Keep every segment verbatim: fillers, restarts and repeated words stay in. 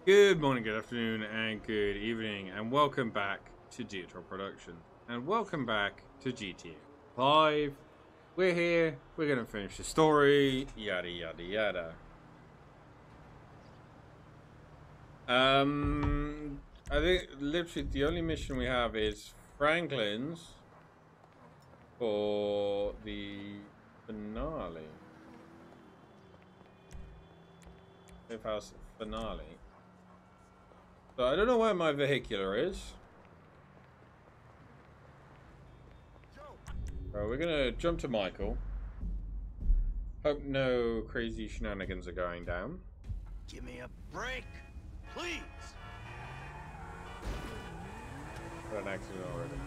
Good morning, good afternoon, and good evening, and welcome back to Geotron Productions, and welcome back to G T A five. We're here, we're gonna finish the story, yada yada yada. Um, I think literally the only mission we have is Franklin's for the finale. Cliff House finale. So I don't know where my vehicular is. So we're gonna jump to Michael. Hope no crazy shenanigans are going down. Give me a break, please. Got an accident already.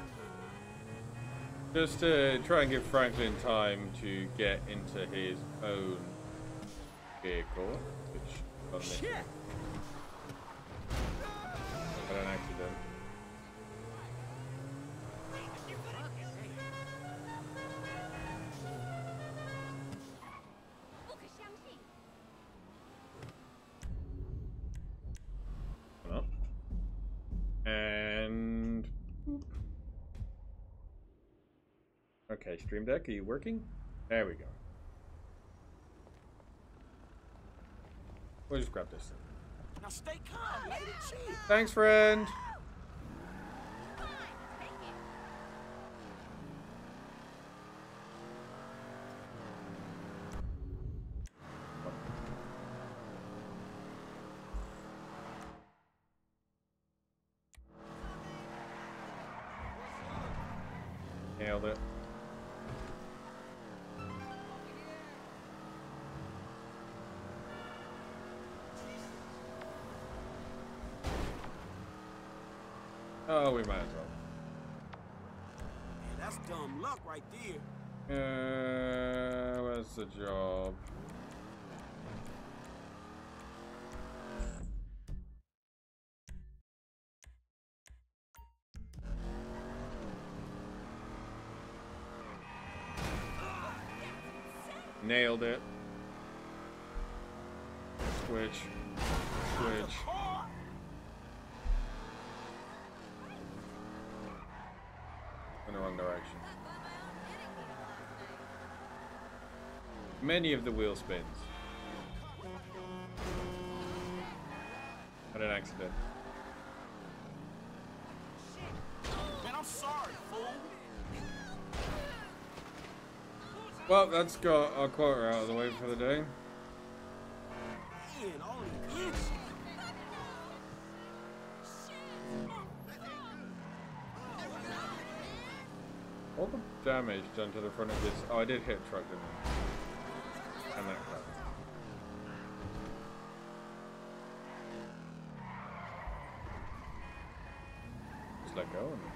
Just to try and give Franklin time to get into his own vehicle, which on this Shit. Got an accident. Come on. And boop. Okay, Stream Deck, are you working? There we go. We'll just grab this. Now stay calm, lady. Chill. Thanks, friend. Nailed it. Oh, we might as well. Man, that's dumb luck right there. Uh, where's the job? Nailed it. Switch. Switch. In the wrong direction. Many of the wheel spins. Had an accident. Man, I'm sorry, fool. Well, that's got our quarter out of the way for the day. Man, only good shit. All the damage done to the front of this. Oh, I did hit a truck, didn't I? And that crap. Just let go. And...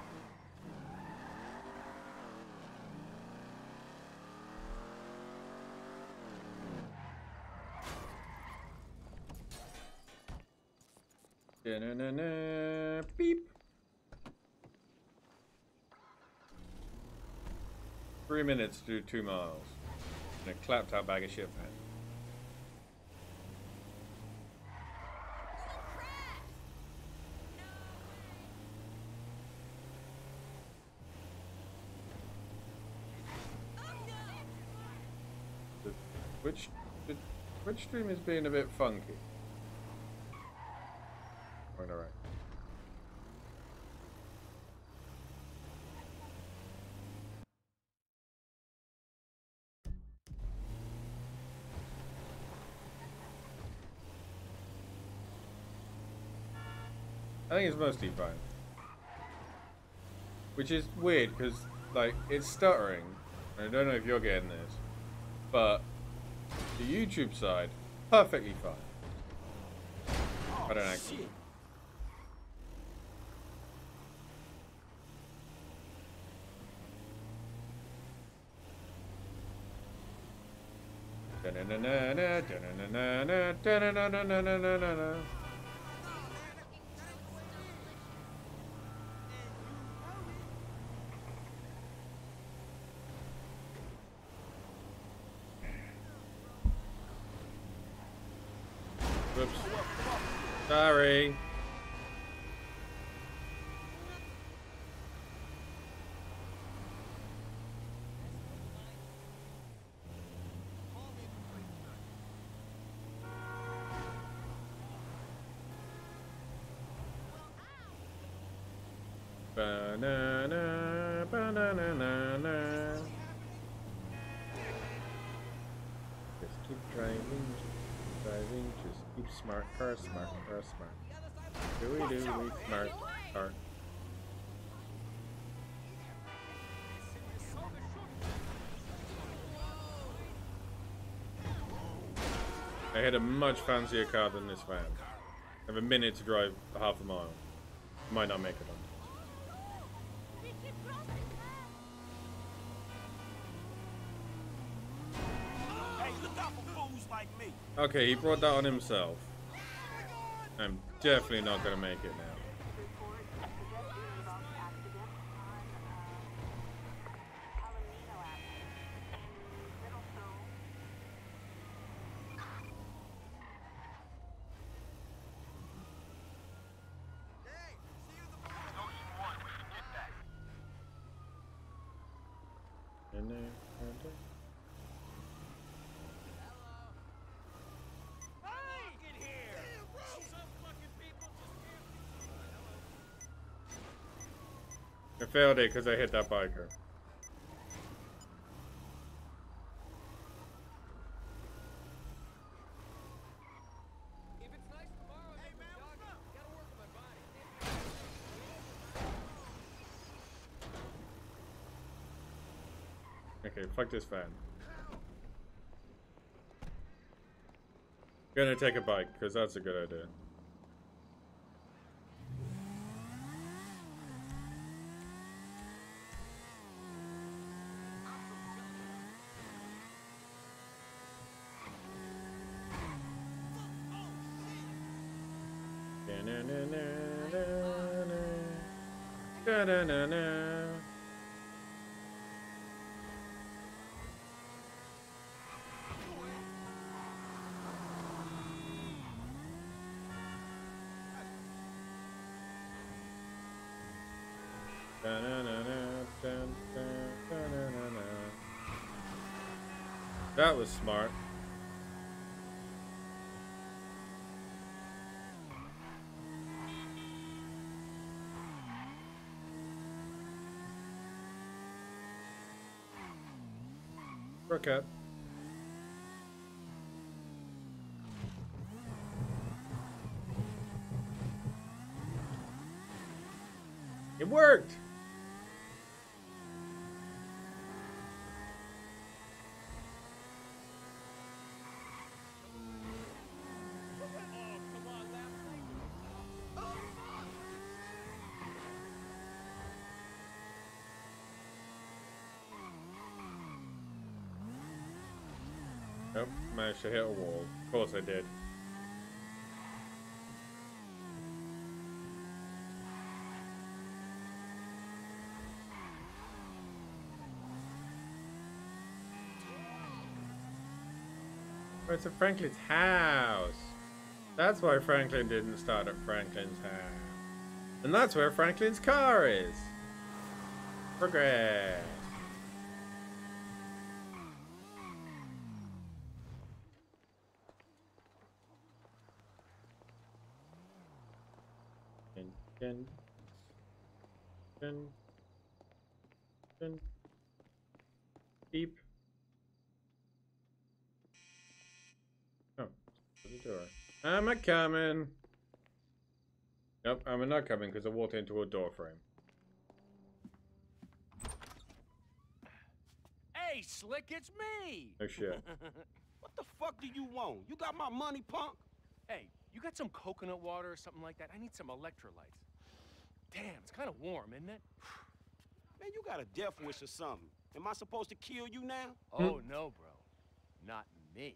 Da-na-na-na. Beep. Three minutes to do two miles. And a clapped out bag of shit, man. The Twitch, the Twitch stream is being a bit funky. Right, alright. I think it's mostly fine. Which is weird because, like, it's stuttering. I don't know if you're getting this, but the YouTube side, perfectly fine. I don't actually. Da-na-na-na-na, da-na-na-na-na, da-na-na-na-na-na-na. Whoops. Sorry. Banana, banana, just keep driving, just keep driving, just keep smart car, smart car, smart. Do we do we smart car? I had a much fancier car than this van. I have a minute to drive half a mile. Might not make it on. Okay, he brought that on himself. I'm definitely not gonna make it now. In there, in there. I failed it because I hit that biker. Okay, fuck this van. Gonna take a bike because that's a good idea. Da-na-na-na-na. That was smart. Croquette. It worked! Nope, managed to hit a wall. Of course I did. Oh, it's at Franklin's house. That's why Franklin didn't start at Franklin's house. And that's where Franklin's car is. Progress. Dun, dun, dun. Beep. Oh, the door. I'm a coming. Nope, I'm not coming because I walked into a door frame. Hey, Slick, it's me. Oh shit. What the fuck do you want? You got my money, punk? Hey, you got some coconut water or something like that? I need some electrolytes. Damn, it's kind of warm, isn't it? Man, you got a death wish or something. Am I supposed to kill you now? Oh, no, bro. Not me.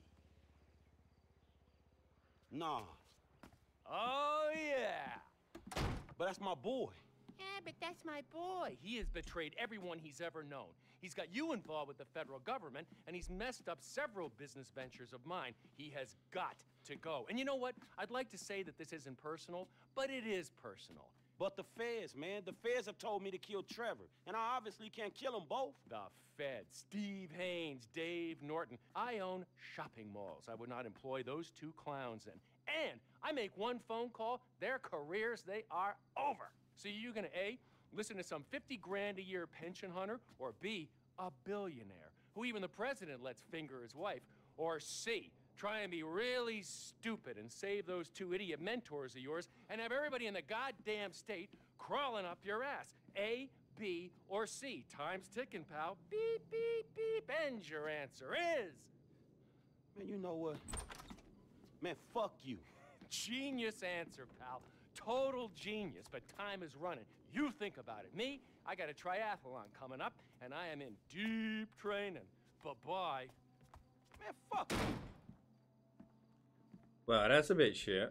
Nah. Oh, yeah. But that's my boy. Yeah, but that's my boy. He has betrayed everyone he's ever known. He's got you involved with the federal government, and he's messed up several business ventures of mine. He has got to go. And you know what? I'd like to say that this isn't personal, but it is personal. But the feds, man, the feds have told me to kill Trevor, and I obviously can't kill them both. The feds, Steve Haynes, Dave Norton. I own shopping malls. I would not employ those two clowns in. And I make one phone call, their careers, they are over. So you're gonna A, listen to some fifty grand a year pension hunter, or B, a billionaire, who even the president lets finger his wife, or C, try and be really stupid and save those two idiot mentors of yours and have everybody in the goddamn state crawling up your ass. A, B, or C. Time's ticking, pal. Beep, beep, beep. And your answer is... Man, you know what? Man, fuck you. Genius answer, pal. Total genius, but time is running. You think about it. Me, I got a triathlon coming up, and I am in deep training. Bye-bye. Man, fuck you. Well, that's a bit shit.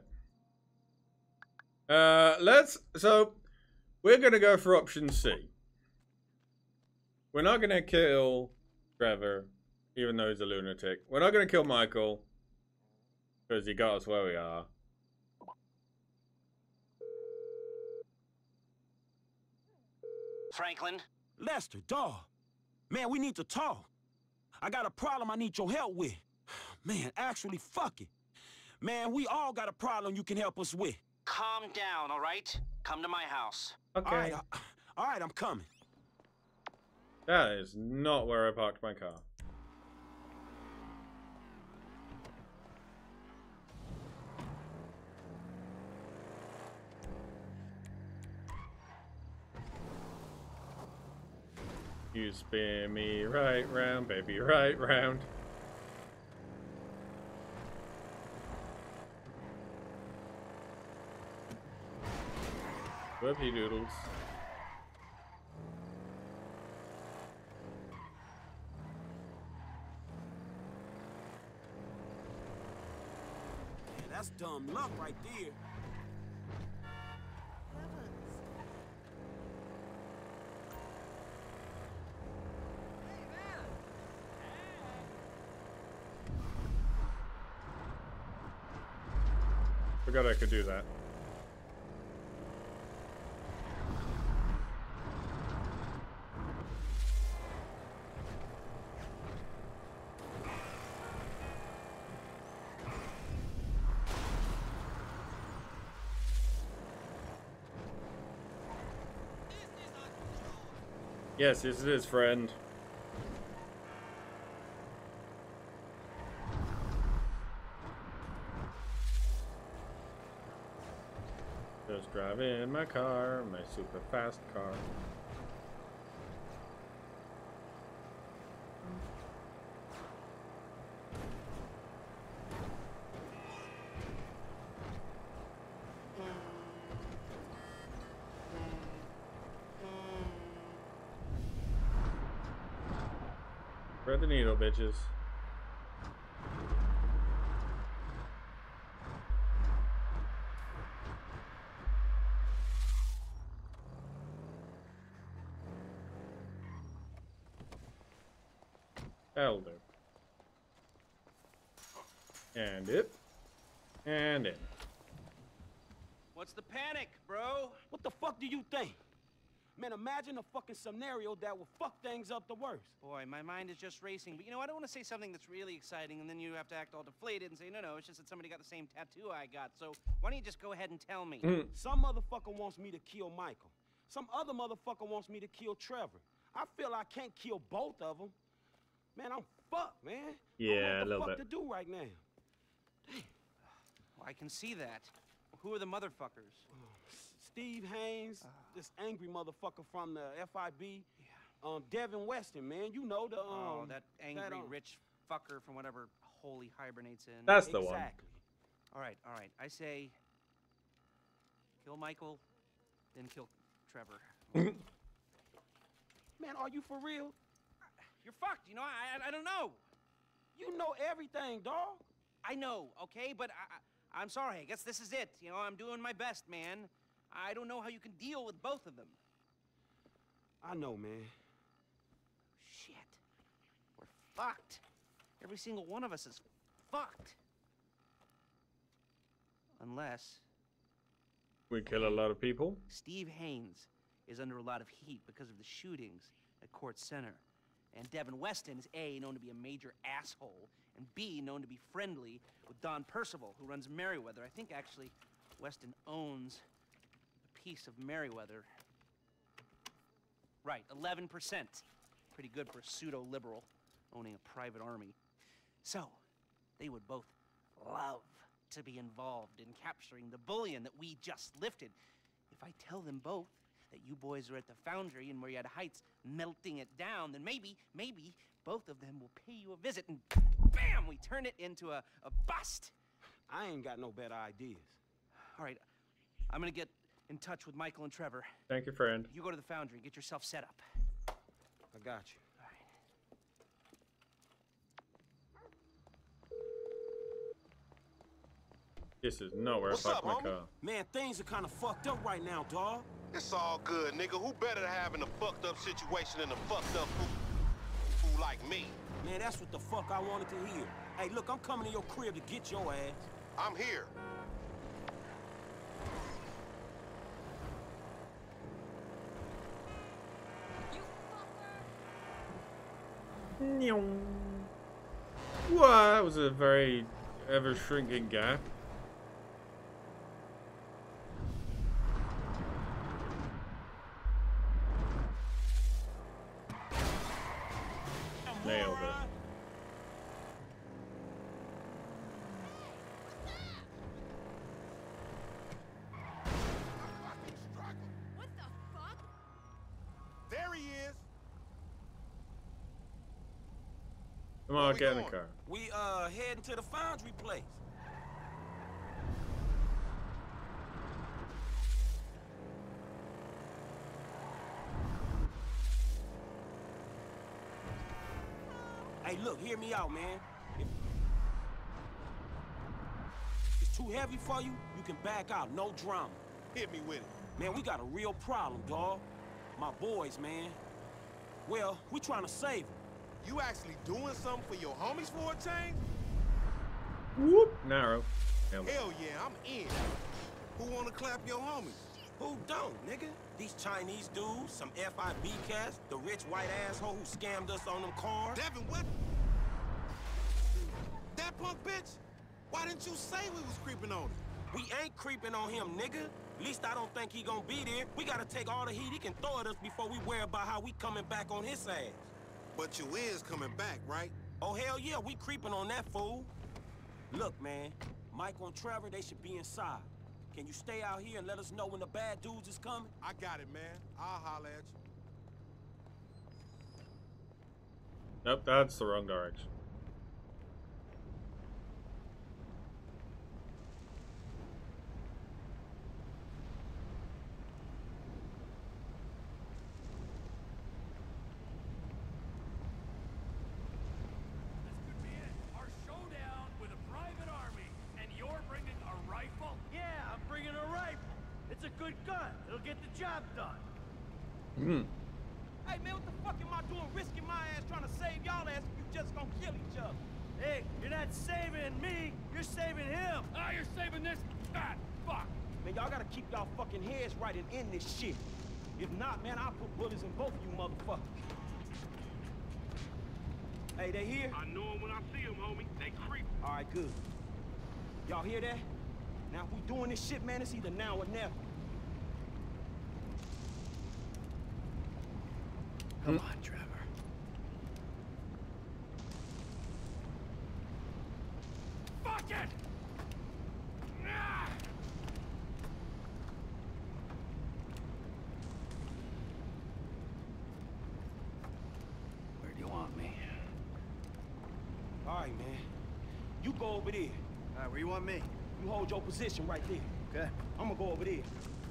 Uh, let's... So, we're going to go for option C. We're not going to kill Trevor, even though he's a lunatic. We're not going to kill Michael, because he got us where we are. Franklin? Lester, dawg. Man, we need to talk. I got a problem I need your help with. Man, actually, fuck it. Man, we all got a problem you can help us with. Calm down, all right? Come to my house. Okay. All right, I, all right, I'm coming. That is not where I parked my car. You spin me right round, baby, right round. Whoopie doodles. Man, that's dumb luck right there. Forgot I could do that. Yes, yes it is, friend. Just driving my car, my super fast car. Thread the needle, bitches. That'll do. And it. And in. What's the panic, bro? What the fuck do you think? Man, imagine a fucking scenario that would fuck things up the worst. Boy, my mind is just racing. But you know, I don't want to say something that's really exciting, and then you have to act all deflated and say, no, no, it's just that somebody got the same tattoo I got. So why don't you just go ahead and tell me? Mm. Some motherfucker wants me to kill Michael. Some other motherfucker wants me to kill Trevor. I feel I can't kill both of them. Man, I'm fucked, man. Yeah, I a don't know little what bit. the fuck to do right now. Well, I can see that. Who are the motherfuckers? Steve Haynes, uh, this angry motherfucker from the F I B. Yeah. Um, Devin Weston, man. You know the, um... Oh, that angry, that, um, rich fucker from whatever hole he hibernates in. That's the exactly. one. All right, all right. I say kill Michael, then kill Trevor. Man, are you for real? You're fucked, you know? I, I, I don't know. You know everything, dog. I know, okay? But I, I, I'm sorry. I guess this is it. You know, I'm doing my best, man. I don't know how you can deal with both of them. I know, man. Shit. We're fucked. Every single one of us is fucked. Unless We kill a lot of people. Steve Haynes is under a lot of heat because of the shootings at Court Center. And Devin Weston is A, known to be a major asshole, and B, known to be friendly with Don Percival, who runs Merryweather. I think, actually, Weston owns a piece of Merryweather. Right, eleven percent. Pretty good for a pseudo-liberal owning a private army. So, they would both love to be involved in capturing the bullion that we just lifted. If I tell them both that you boys are at the foundry in Murrieta Heights melting it down, then maybe, maybe both of them will pay you a visit and bam, we turn it into a, a bust. I ain't got no better ideas. All right, I'm gonna get in touch with Michael and Trevor. Thank you, friend. You go to the foundry, get yourself set up. I got you. All right. This is nowhere What's fuck up, my homie? car. Man, things are kind of fucked up right now, dawg. It's all good, nigga. Who better to have in a fucked up situation than a fucked up fool, fool like me? Man, that's what the fuck I wanted to hear. Hey, look, I'm coming to your crib to get your ass. I'm here. Wow, that was a very ever shrinking gap. Nailed it. What the fuck? There he is. Come Where on, we get in the going? car. We, uh, heading to the foundry place. Hey, look, hear me out, man. If it's too heavy for you, you can back out, no drama. Hit me with it. Man, we got a real problem, dawg. My boys, man. Well, we trying to save them. You actually doing something for your homies for a change? Whoop, narrow. Nailed it. Hell yeah, I'm in. Who wanna clap your homies? Who don't, nigga? These Chinese dudes, some F I B cats, the rich white asshole who scammed us on them cars. Devin, what? That punk bitch? Why didn't you say we was creeping on him? We ain't creeping on him, nigga. At least I don't think he gonna be there. We gotta take all the heat he can throw at us before we worry about how we coming back on his ass. But you is coming back, right? Oh, hell yeah, we creeping on that fool. Look, man, Michael and Trevor, they should be inside. Can you stay out here and let us know when the bad dudes is coming? I got it, man. I'll holler at you. Nope, that's the wrong direction. This could be it. Our showdown with a private army. And you're bringing a rifle? Yeah, I'm bringing a rifle. It's a good gun. It'll get the job done. Hmm. Hey, man, what the fuck am I doing risking my ass trying to save y'all ass if you just gonna kill each other? Hey, you're not saving me. You're saving him. Ah, you're saving this fat fuck. Man, y'all gotta keep y'all fucking heads right and end this shit. If not, man, I'll put bullets in both of you motherfuckers. Hey, they here? I know him when I see him, homie. They creep. All right, good. Y'all hear that? Now, if we doing this shit, man, it's either now or never. Come on, Trevor. Fuck it! Ah! Where do you want me? All right, man. You go over there. All right, where you want me? You hold your position right there. Okay. I'm gonna go over there.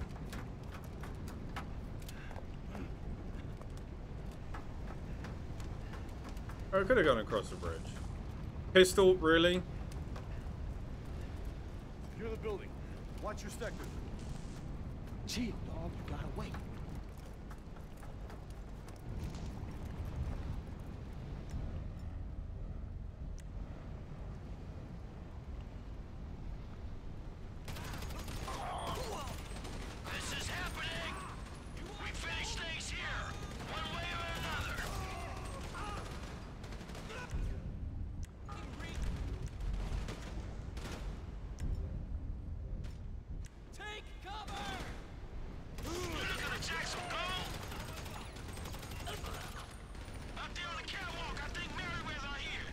I could have gone across the bridge. Pistol, really? Secure the building. Watch your sector. Chill, dog. You gotta wait. This is happening! We finish things here, one way or another. Take cover! You looking to jack some gold? Up there on the catwalk, I think Merryweather here.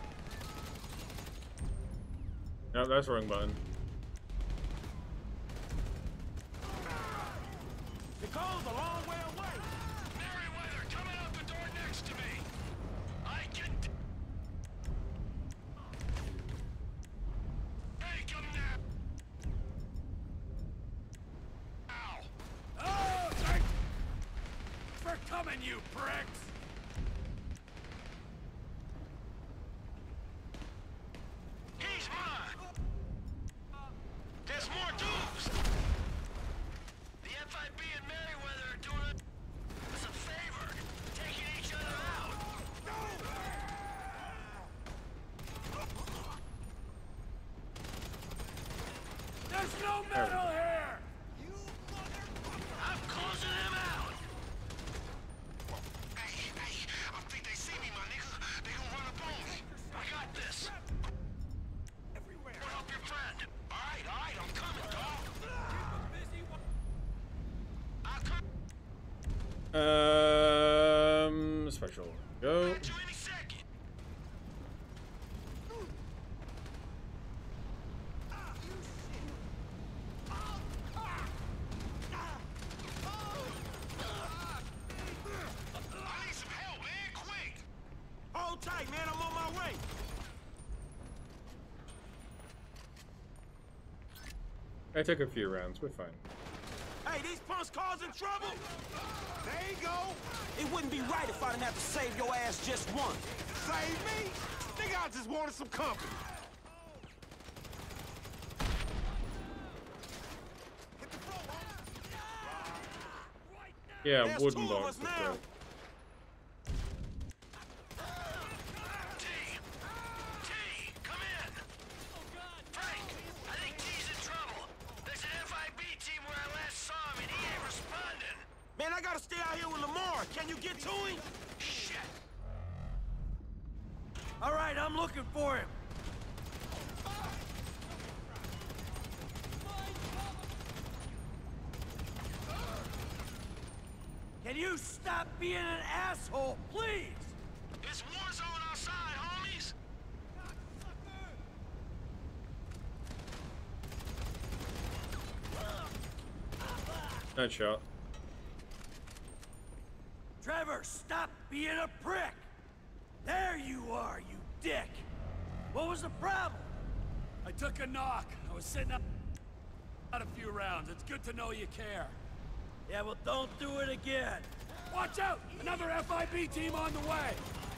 Nope, that's the wrong button. Nicole's a long way away. Merryweather coming out the door next to me. I can. Take him now. Ow. Oh, thank for coming, you pricks! He's mine. There's more dudes. The F I B and Merryweather are doing us a favor, taking each other out. There's no metal here! I'm closing them out. Hey, hey, I think they see me, my nigga. They gonna run up on me. I got this. Everywhere. We'll help your friend. All right, all right, I'm coming, dog. I'll come Um, special. Go. at you any second. I need some help, man, quick. Hold tight, man. I'm on my way. I took a few rounds. We're fine. Hey, these punks causing trouble. There you go. It wouldn't be right if I didn't have to save your ass just once. Save me? Nigga, I just wanted some company. Hit the floor, Yeah, There's wooden two of dogs us for now. sure. T! T! Come in! Frank! I think T's in trouble. There's an F I B team where I last saw him and he ain't responding. Man, I gotta stay out here with Lamar. Can you get to him? Shit! All right, I'm looking for him. Can you stop being an asshole, please? It's war zone outside, homies! Nice shot. Trevor, stop being a prick! There you are, you dick! What was the problem? I took a knock. I was sitting up out a few rounds. It's good to know you care. Yeah, well, don't do it again. Watch out! Another F I B team on the way!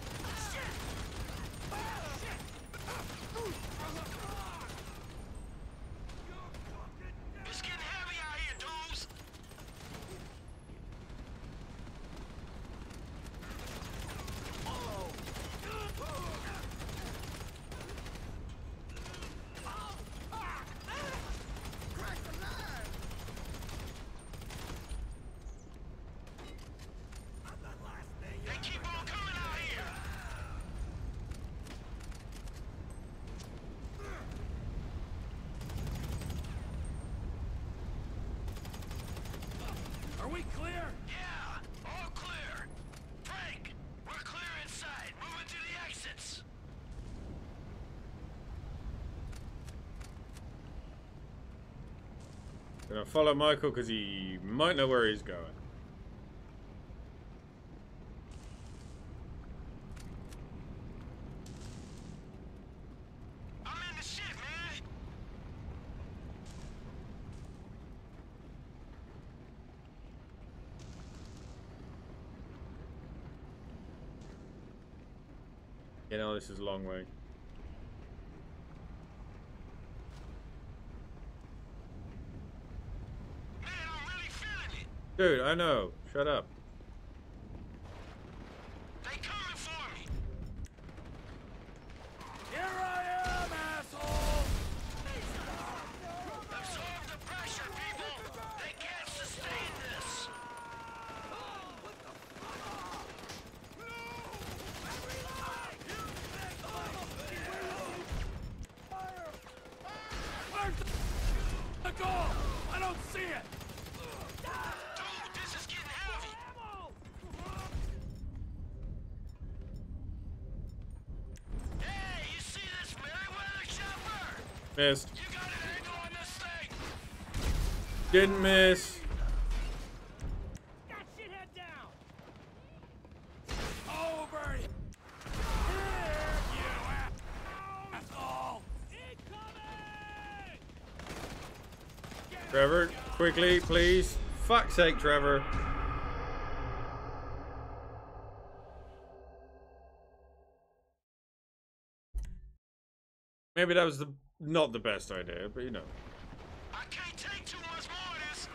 It's getting heavy out here, dudes! They keep on coming out here! Are we clear? Yeah, all clear. Frank, we're clear inside. Moving to the exits. Gonna follow Michael because he might know where he's going. I'm in the shit, man. You know, this is a long way. Man, I'm really feeling Dude, I know. Shut up. They coming for me. Here I am, asshole! Absorb the pressure, people. They can't sustain this. Where's the, the goal? I don't see it! Dude, this is getting heavy. Hey, you see this Merryweather chopper? Missed. You got an angle on this thing. Didn't miss. That shithead down! Over here, you asshole! Incoming! Trevor, quickly, please. Fuck's sake, Trevor. Maybe that was the not the best idea, but you know. I can't take too much more of this.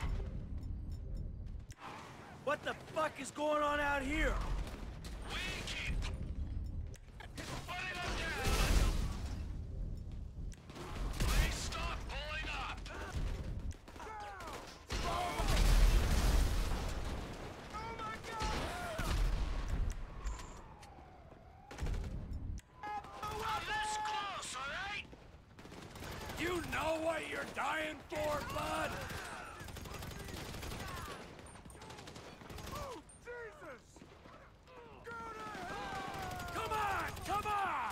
What the fuck is going on out here? We keep putting them down. Please stop pulling up. I'm this close, all right? You know what you're dying for, bud? Come on, come on!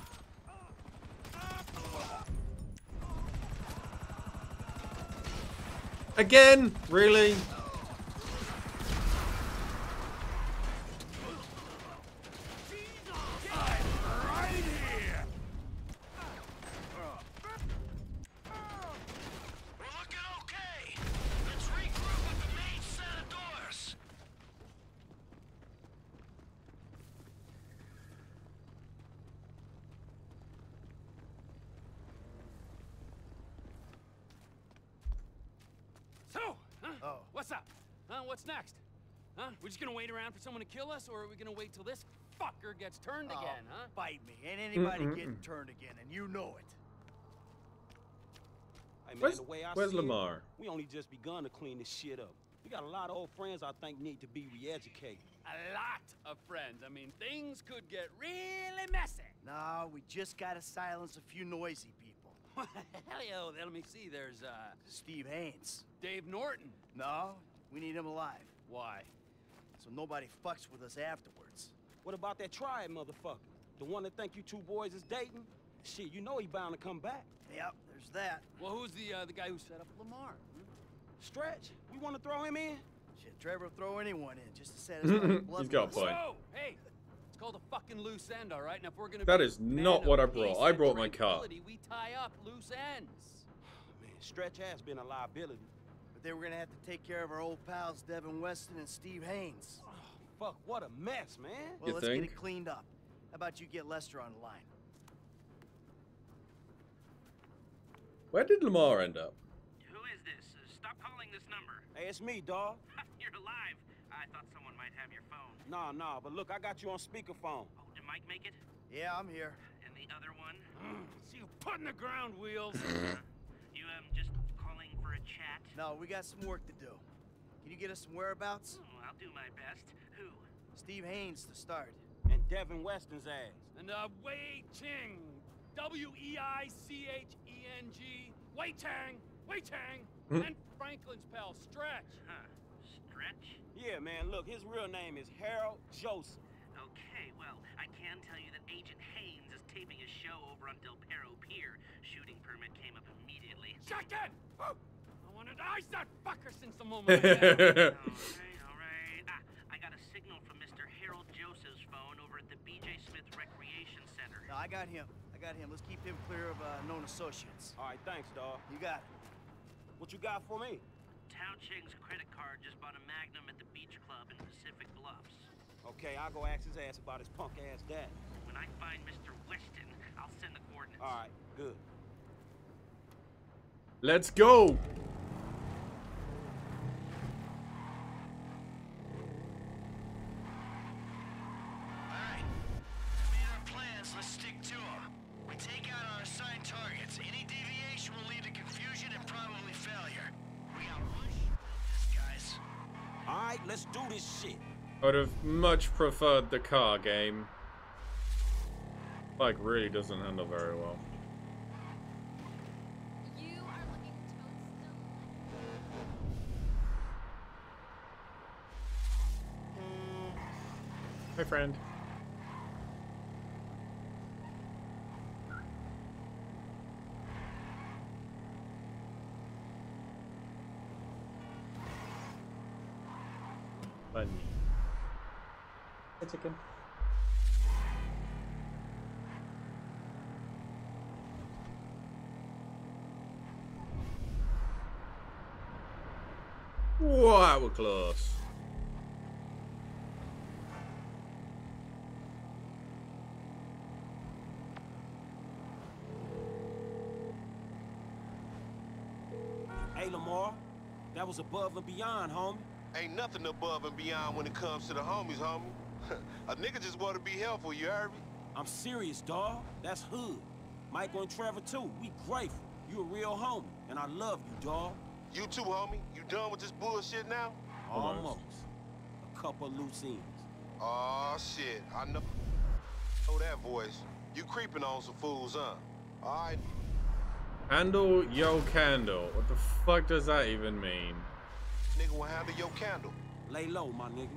Again? Really? I'm right here! We're looking okay. Let's regroup at the main set of doors. So, huh? Oh. What's up? Huh? What's next? Huh? We're just gonna wait around for someone to kill us, or are we gonna wait till this fucker gets turned Oh, again, huh? Bite me. Ain't anybody Mm-mm-mm. getting turned again, and you know it. Hey man, Where's, the way I where's see it, Lamar? we only just begun to clean this shit up. We got a lot of old friends I think need to be re-educated. A lot of friends. I mean, things could get really messy. No, we just gotta silence a few noisy people. Hell yeah, let me see. There's, uh, Steve Haynes. Dave Norton. No, we need him alive, Why? so nobody fucks with us afterwards. What about that triad motherfucker? The one that think you two boys is dating? Shit, you know he bound to come back. Yep, there's that. Well, who's the, uh, the guy who set up Lamar? Hmm? Stretch, we want to throw him in? Shit, Trevor will throw anyone in just to satisfy the bloodlust. He's got a point. Whoa! Hey! It's called a fucking loose end, all right? Now, if we're gonna That be is men not of what I peace brought. I and brought my car. tranquility, we tie up loose ends. Man, Stretch has been a liability. But they were gonna have to take care of our old pals Devin Weston and Steve Haynes. Oh, fuck, what a mess, man. Well, You let's get think? it cleaned up. How about you get Lester on the line? Where did Lamar end up? Who is this? Uh, stop calling this number. Hey, it's me, dawg. You're alive. I thought someone might have your phone. Nah, nah, but look, I got you on speakerphone. Oh, did Mike make it? Yeah, I'm here. And the other one? See you putting the ground wheels. You, um, just calling for a chat? No, we got some work to do. Can you get us some whereabouts? Oh, I'll do my best. Who? Steve Haynes to start. And Devin Weston's ass. And, uh, Wei Ching. W E I C H E N G. Wei Tang. Wei Tang. And Franklin's pal, Stretch. Huh. Stretch? Yeah, man, look, his real name is Harold Joseph. Okay, well, I can tell you that Agent Haynes is taping a show over on Del Perro Pier. Shooting permit came up immediately. Check in! I wanted to ice that fucker since the moment I met him. Alright, alright. Ah, I got a signal from Mister Harold Joseph's phone over at the B J Smith Recreation Center. No, I got him. I got him. Let's keep him clear of uh, known associates. All right, thanks, dawg. You got it. What you got for me? Tao Ching's credit card just bought a Magnum at the beach club in Pacific Bluffs. Okay, I'll go ask his ass about his punk ass dad. When I find Mister Weston, I'll send the coordinates. All right, good. Let's go. right, let's do this shit. I would have much preferred the car game. Bike really doesn't handle very well. You are looking toadstone. Hey, friend. Bunny. Hey, chicken. Whoa, that was close. Hey, Lamar, that was above and beyond, homie. Ain't nothing above and beyond when it comes to the homies, homie. A nigga just want to be helpful, you heard me? I'm serious, dawg. That's hood. Michael and Trevor, too. We grateful. You a real homie, and I love you, dawg. You too, homie. You done with this bullshit now? Almost. Almost. A couple of loose ends. Aw, shit. I know. Oh, that voice. You creeping on some fools, huh? All right. Handle yo candle. What the fuck does that even mean? Nigga will handle your candle. Lay low, my nigga.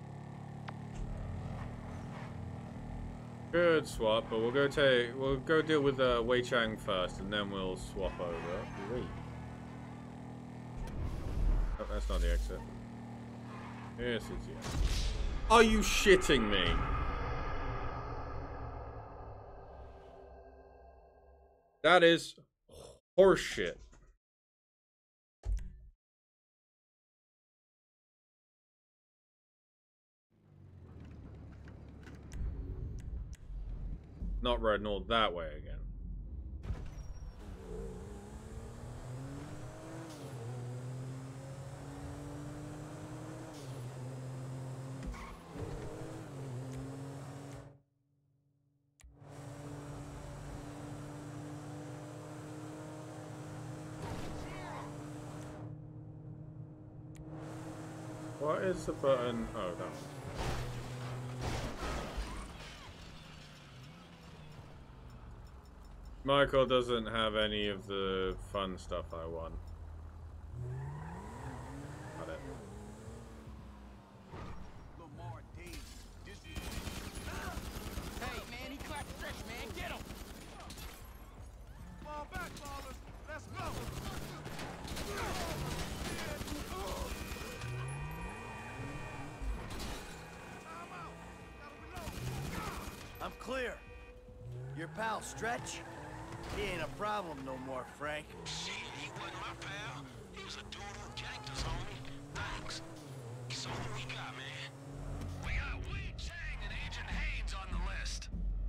Good swap, but we'll go take we'll go deal with uh, Wei Chang first, and then we'll swap over. Wait. Oh, that's not the exit. Yes, it's the exit. Are you shitting me? That is horseshit. Not riding all that way again. What is the button? Oh, that one. Michael doesn't have any of the fun stuff I want. Got it. Hey, man, he clapped fresh, man. Get him! Fall back, ballers. Let's go. I'm clear. Your pal, Stretch? He ain't a problem no more, Frank. Shit, he wasn't my pal. He was a dude who jacked us, homie. Thanks. So who we got, man? We got Wei Chang and Agent Haynes on the list.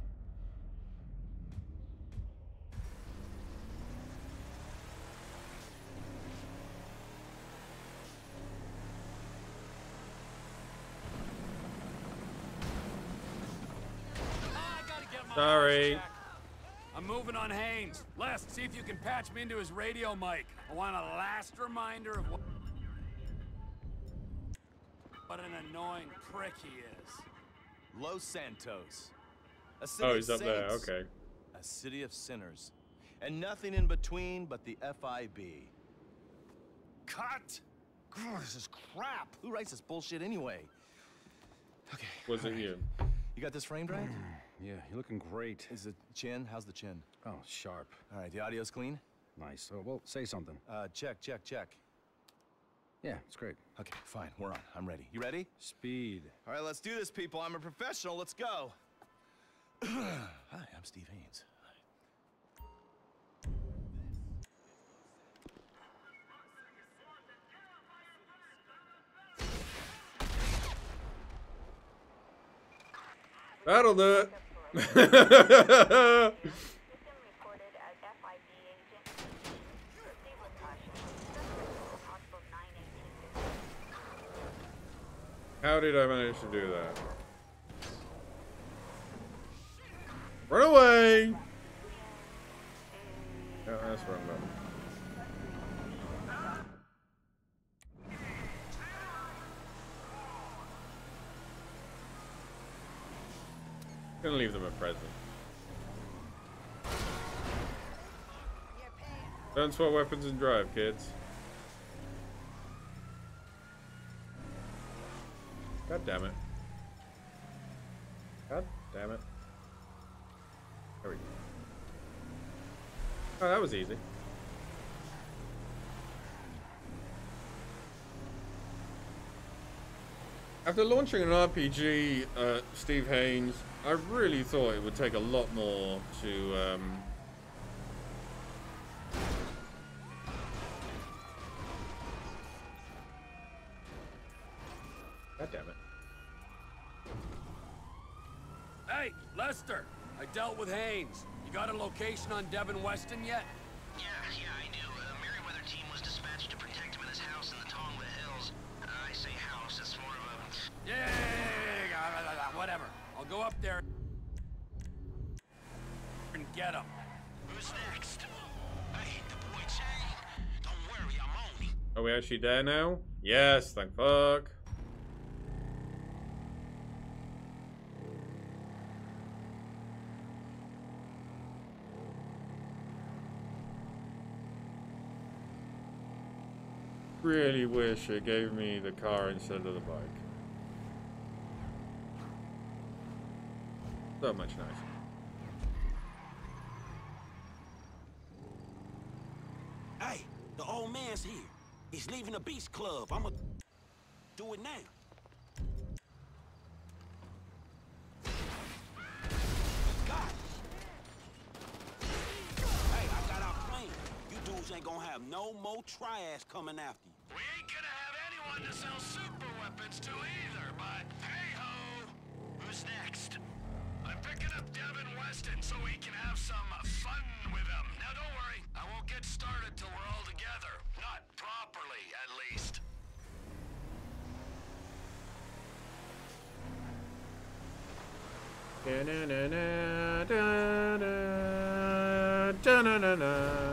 Sorry. I'm moving on Haynes. Les, see if you can patch me into his radio mic. I want a last reminder of what, what an annoying prick he is. Los Santos. A city Oh, he's of up there. saints, Okay. a city of sinners. And nothing in between but the F I B. Cut! God, this is crap. Who writes this bullshit anyway? Okay. Was it you? You got this framed right? Yeah, you're looking great. Is the chin? How's the chin? Oh, sharp. All right, the audio's clean? Nice. Oh, well, say something. Uh, check, check, check. Yeah, it's great. Okay, fine, we're on. I'm ready. You ready? Speed. All right, let's do this, people. I'm a professional. Let's go. Hi, I'm Steve Haynes. That'll do it. How did I manage to do that? Run away! Oh, that's wrong button. Gonna leave them a present. Don't swap weapons and drive, kids. God damn it. God damn it. There we go. Oh, that was easy. After launching an R P G, uh, Steve Haynes, I really thought it would take a lot more to, um... God damn it. Hey, Lester! I dealt with Haynes. You got a location on Devin Weston yet? Yeah, yeah, I do. Uh, Merryweather team was dispatched to protect him in his house in the Tongva Hills. Uh, I say house, it's more of a... Yeah, whatever. I'll go up there and get him. Who's next? Hey, the boy Chang. Don't worry, I'm on him. Are we actually there now? Yes, thank fuck. Really wish it gave me the car instead of the bike. So much nicer. Hey, the old man's here. He's leaving the Beast Club. I'ma do it now. God. Hey, I got our plan. You dudes ain't gonna have no more triads coming after you. We ain't gonna have anyone to sell super weapons to either, but hey-ho! Who's next? I'm picking up Devin Weston so we can have some fun with him. Now don't worry, I won't get started till we're all together. Not properly, at least. Da-na-na-na, da-na, da-na-na-na.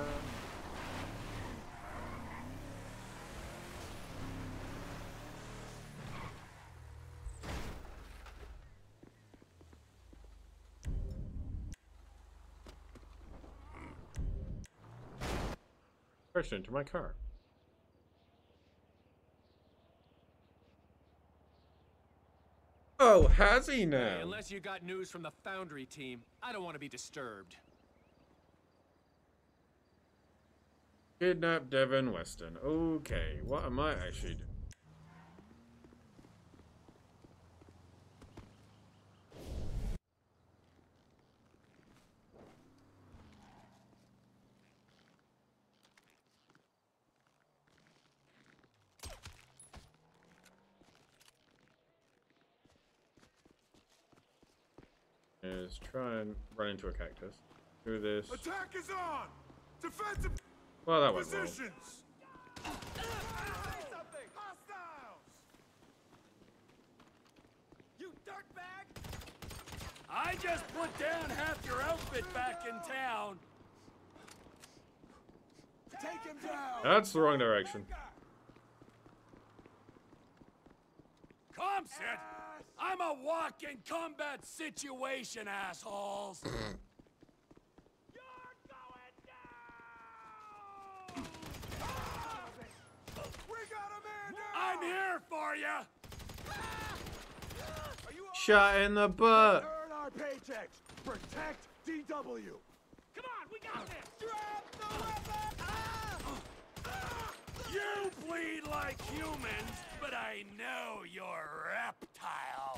Crashed into my car. Oh, has he now? Hey, unless you got news from the Foundry team, I don't want to be disturbed. Kidnap Devin Weston. Okay, what am I actually doing? Is try and run into a cactus. Do this. Attack is on! Defensive Well, that went well. positions! Something! Hostiles! You dirtbag! I just put down half your outfit back in town. Take him down! That's the wrong direction. Come, Sid! I'm a walking combat situation, assholes! I'm here for you! Shot in the butt! Earn our paychecks! Protect D W! Come on, we got this! Drop the weapon! You bleed like humans, but I know you're reptile.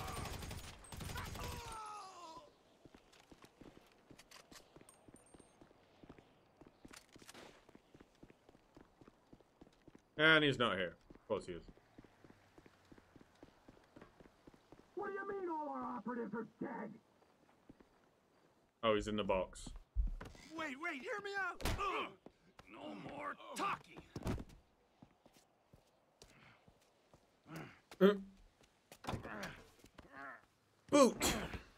And he's not here. Of course he is. What do you mean all our operatives are dead? Oh, he's in the box. Wait, wait, hear me out! Ugh. No more talking. Uh. Boot!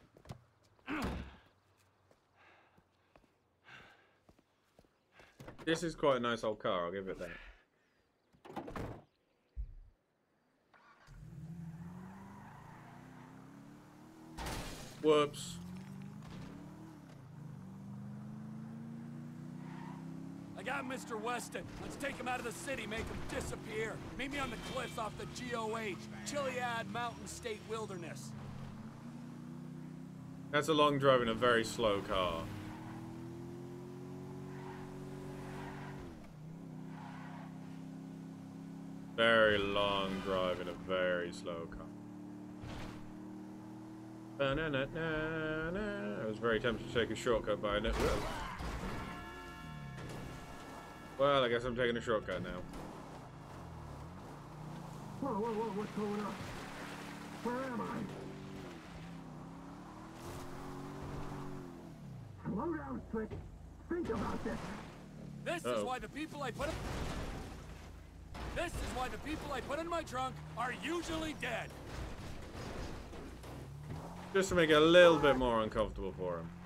This is quite a nice old car, I'll give it that. Whoops. I got Mister Weston. Let's take him out of the city, make him disappear. Meet me on the cliffs off the G O H, Chiliad Mountain State Wilderness. That's a long drive in a very slow car. Very long drive in a very slow car. Ba-na-na-na-na. I was very tempted to take a shortcut, but I never will. Well, I guess I'm taking a shortcut now. Whoa, whoa, whoa, what's going on? Where am I? Slow down, Slick. Think about this. This Uh-oh. is why the people I put in... This is why the people I put in my trunk are usually dead. Just to make it a little bit more uncomfortable for him.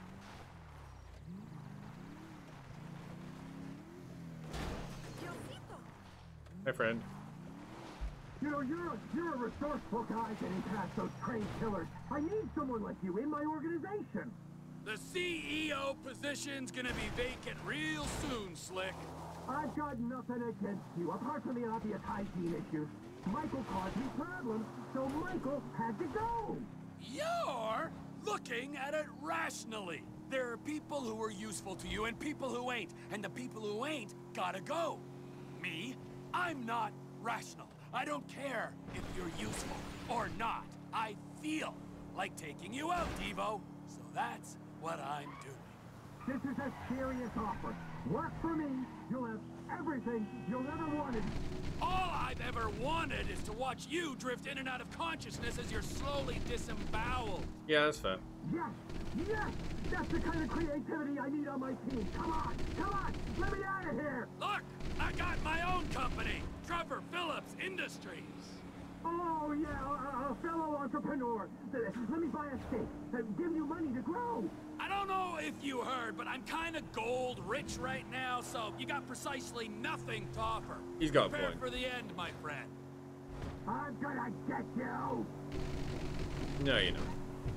Hi, friend. You know, you're a, you're a resourceful guy getting past those trained killers. I need someone like you in my organization. The C E O position's gonna be vacant real soon, Slick. I've got nothing against you, apart from the obvious hygiene issues. Michael caused me problems, so Michael had to go. You're looking at it rationally. There are people who are useful to you and people who ain't, and the people who ain't gotta go. Me? I'm not rational. I don't care if you're useful or not. I feel like taking you out, Devo. So that's what I'm doing. This is a serious offer. Work for me. You'll have everything you'll ever wanted. All I've ever wanted is to watch you drift in and out of consciousness as you're slowly disemboweled. Yeah, that's fair. Yes, yes, that's the kind of creativity I need on my team. Come on, come on, let me out of here. Look, I got my own company, Trevor Phillips Industries. Oh yeah, a, a fellow entrepreneur. Let me buy a stake. Give you money to grow. I don't know if you heard, but I'm kind of gold rich right now, so you got precisely nothing to offer. He's got a Prepare point. for the end, my friend. I'm gonna get you. No, you know.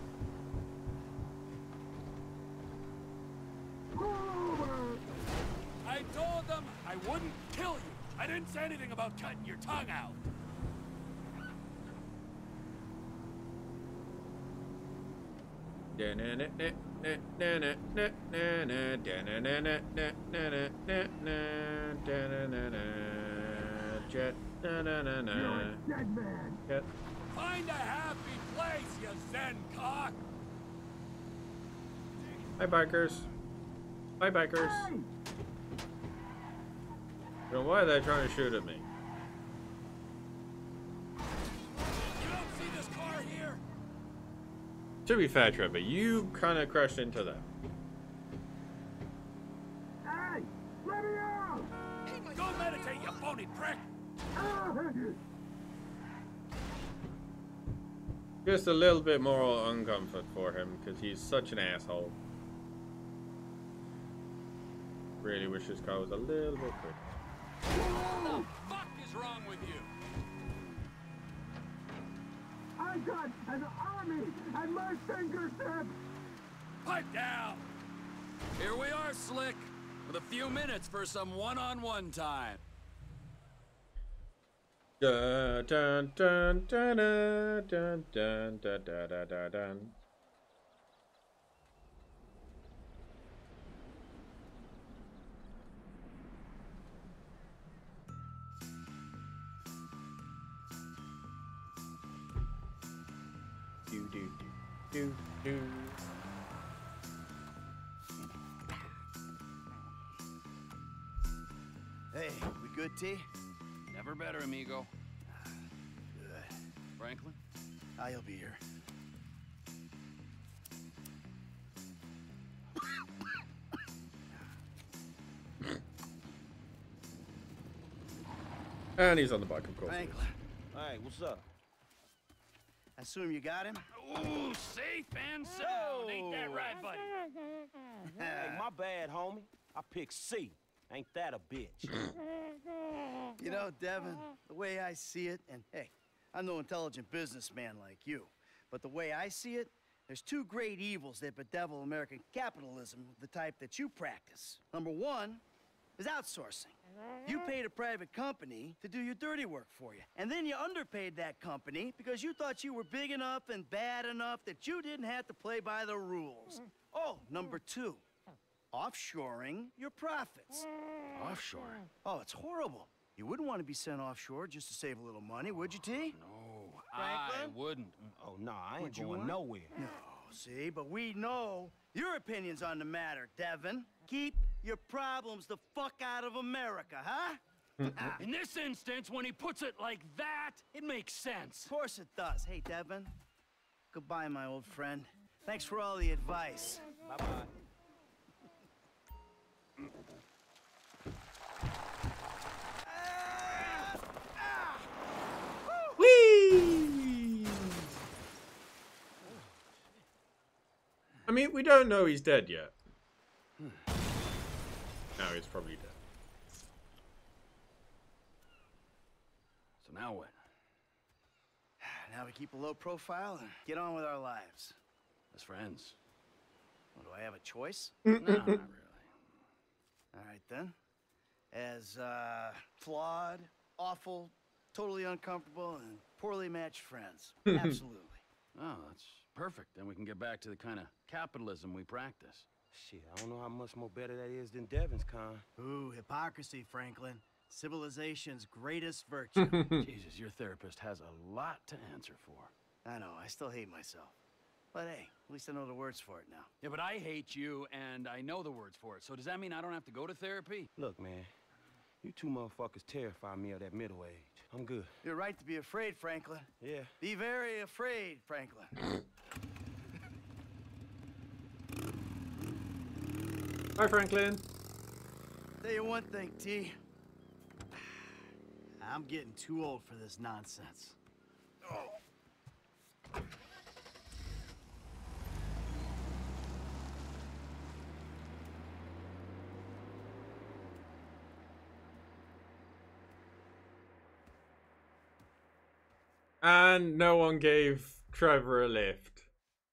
Over. I told them I wouldn't kill you. I didn't say anything about cutting your tongue out. Jet. You're a dead man. Jet. Find a happy place, you Zen cock. Hi, bikers. Hi, bikers. Hey! You know, why are they trying to shoot at me? You don't see this car here? To be fair, Trevor, you kind of crashed into them. Hey, let me out! Go meditate, you phony prick. Ah! Just a little bit more uncomfort for him because he's such an asshole. Really wish this car was a little bit quicker. What the fuck is wrong with you? I got an army at my fingertips! Pipe down! Here we are, Slick, with a few minutes for some one-on-one time. Dun dun dun dun dun dun dun dun dun dun dun dun. Do do do do do. Hey, we good, T? Never better, amigo. Good. Franklin? I'll be here. And he's on the bike, of course. Franklin, Hey, what's up? I assume you got him? Ooh, safe and sound. Ain't that right, buddy? Hey, my bad, homie. I picked C. Ain't that a bitch? You know, Devin, the way I see it, and hey, I'm no intelligent businessman like you, but the way I see it, There's two great evils that bedevil American capitalism of the type that you practice. Number one is outsourcing. You paid a private company to do your dirty work for you. And then you underpaid that company because you thought you were big enough and bad enough that you didn't have to play by the rules. Oh, number two, offshoring your profits. Offshore? Oh, it's horrible. You wouldn't want to be sent offshore just to save a little money, would you, T? No, Franklin? I wouldn't. Oh, nah, I ain't Would you going want? nowhere. No, see, but we know your opinions on the matter, Devin. Keep your problems the fuck out of America, huh? In this instance, when he puts it like that, it makes sense. Of course it does. Hey, Devin. Goodbye, my old friend. Thanks for all the advice. Bye-bye. Whee! I mean, we don't know he's dead yet. No, he's probably dead. So now what? Now we keep a low profile and get on with our lives. As friends. Well, do I have a choice? No, not really. All right, then. As, uh, flawed, awful, totally uncomfortable, and poorly matched friends. Absolutely. Oh, that's perfect. Then we can get back to the kind of capitalism we practice. Shit, I don't know how much more better that is than Devin's kind. Ooh, hypocrisy, Franklin. Civilization's greatest virtue. Jesus, your therapist has a lot to answer for. I know, I still hate myself. But hey, at least I know the words for it now. Yeah, but I hate you, and I know the words for it. So does that mean I don't have to go to therapy? Look, man, you two motherfuckers terrify me of that middle age. I'm good. You're right to be afraid, Franklin. Yeah. Be very afraid, Franklin. Hi, Franklin. Tell you one thing, T. I'm getting too old for this nonsense. Oh. And no one gave Trevor a lift.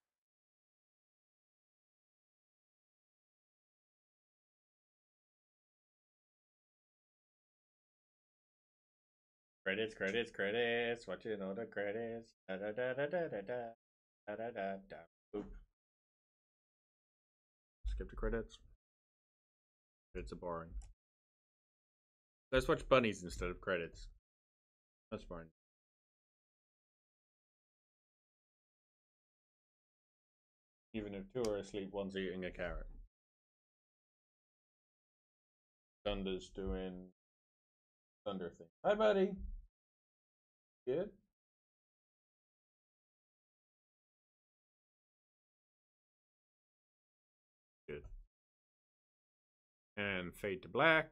Credits, credits, credits. Watching all the credits. Da da da da da da da da da da da. Oop. Skip the credits. Credits are boring. Let's watch bunnies instead of credits. That's fine. Even if two are asleep, one's eating a carrot. Thunder's doing Thunder thing. Hi, buddy. Good. Good. And fade to black.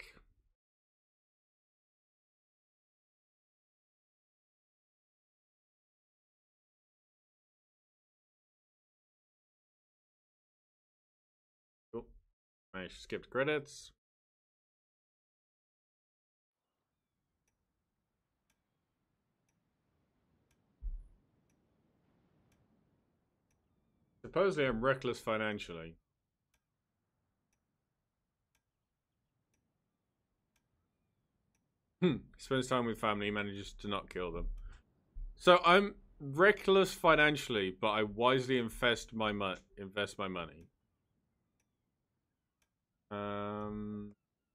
Cool. Managed to skip the credits. Supposedly I'm reckless financially. Hmm. Spends time with family, manages to not kill them. So I'm reckless financially, but I wisely invest my mo invest my money. Um.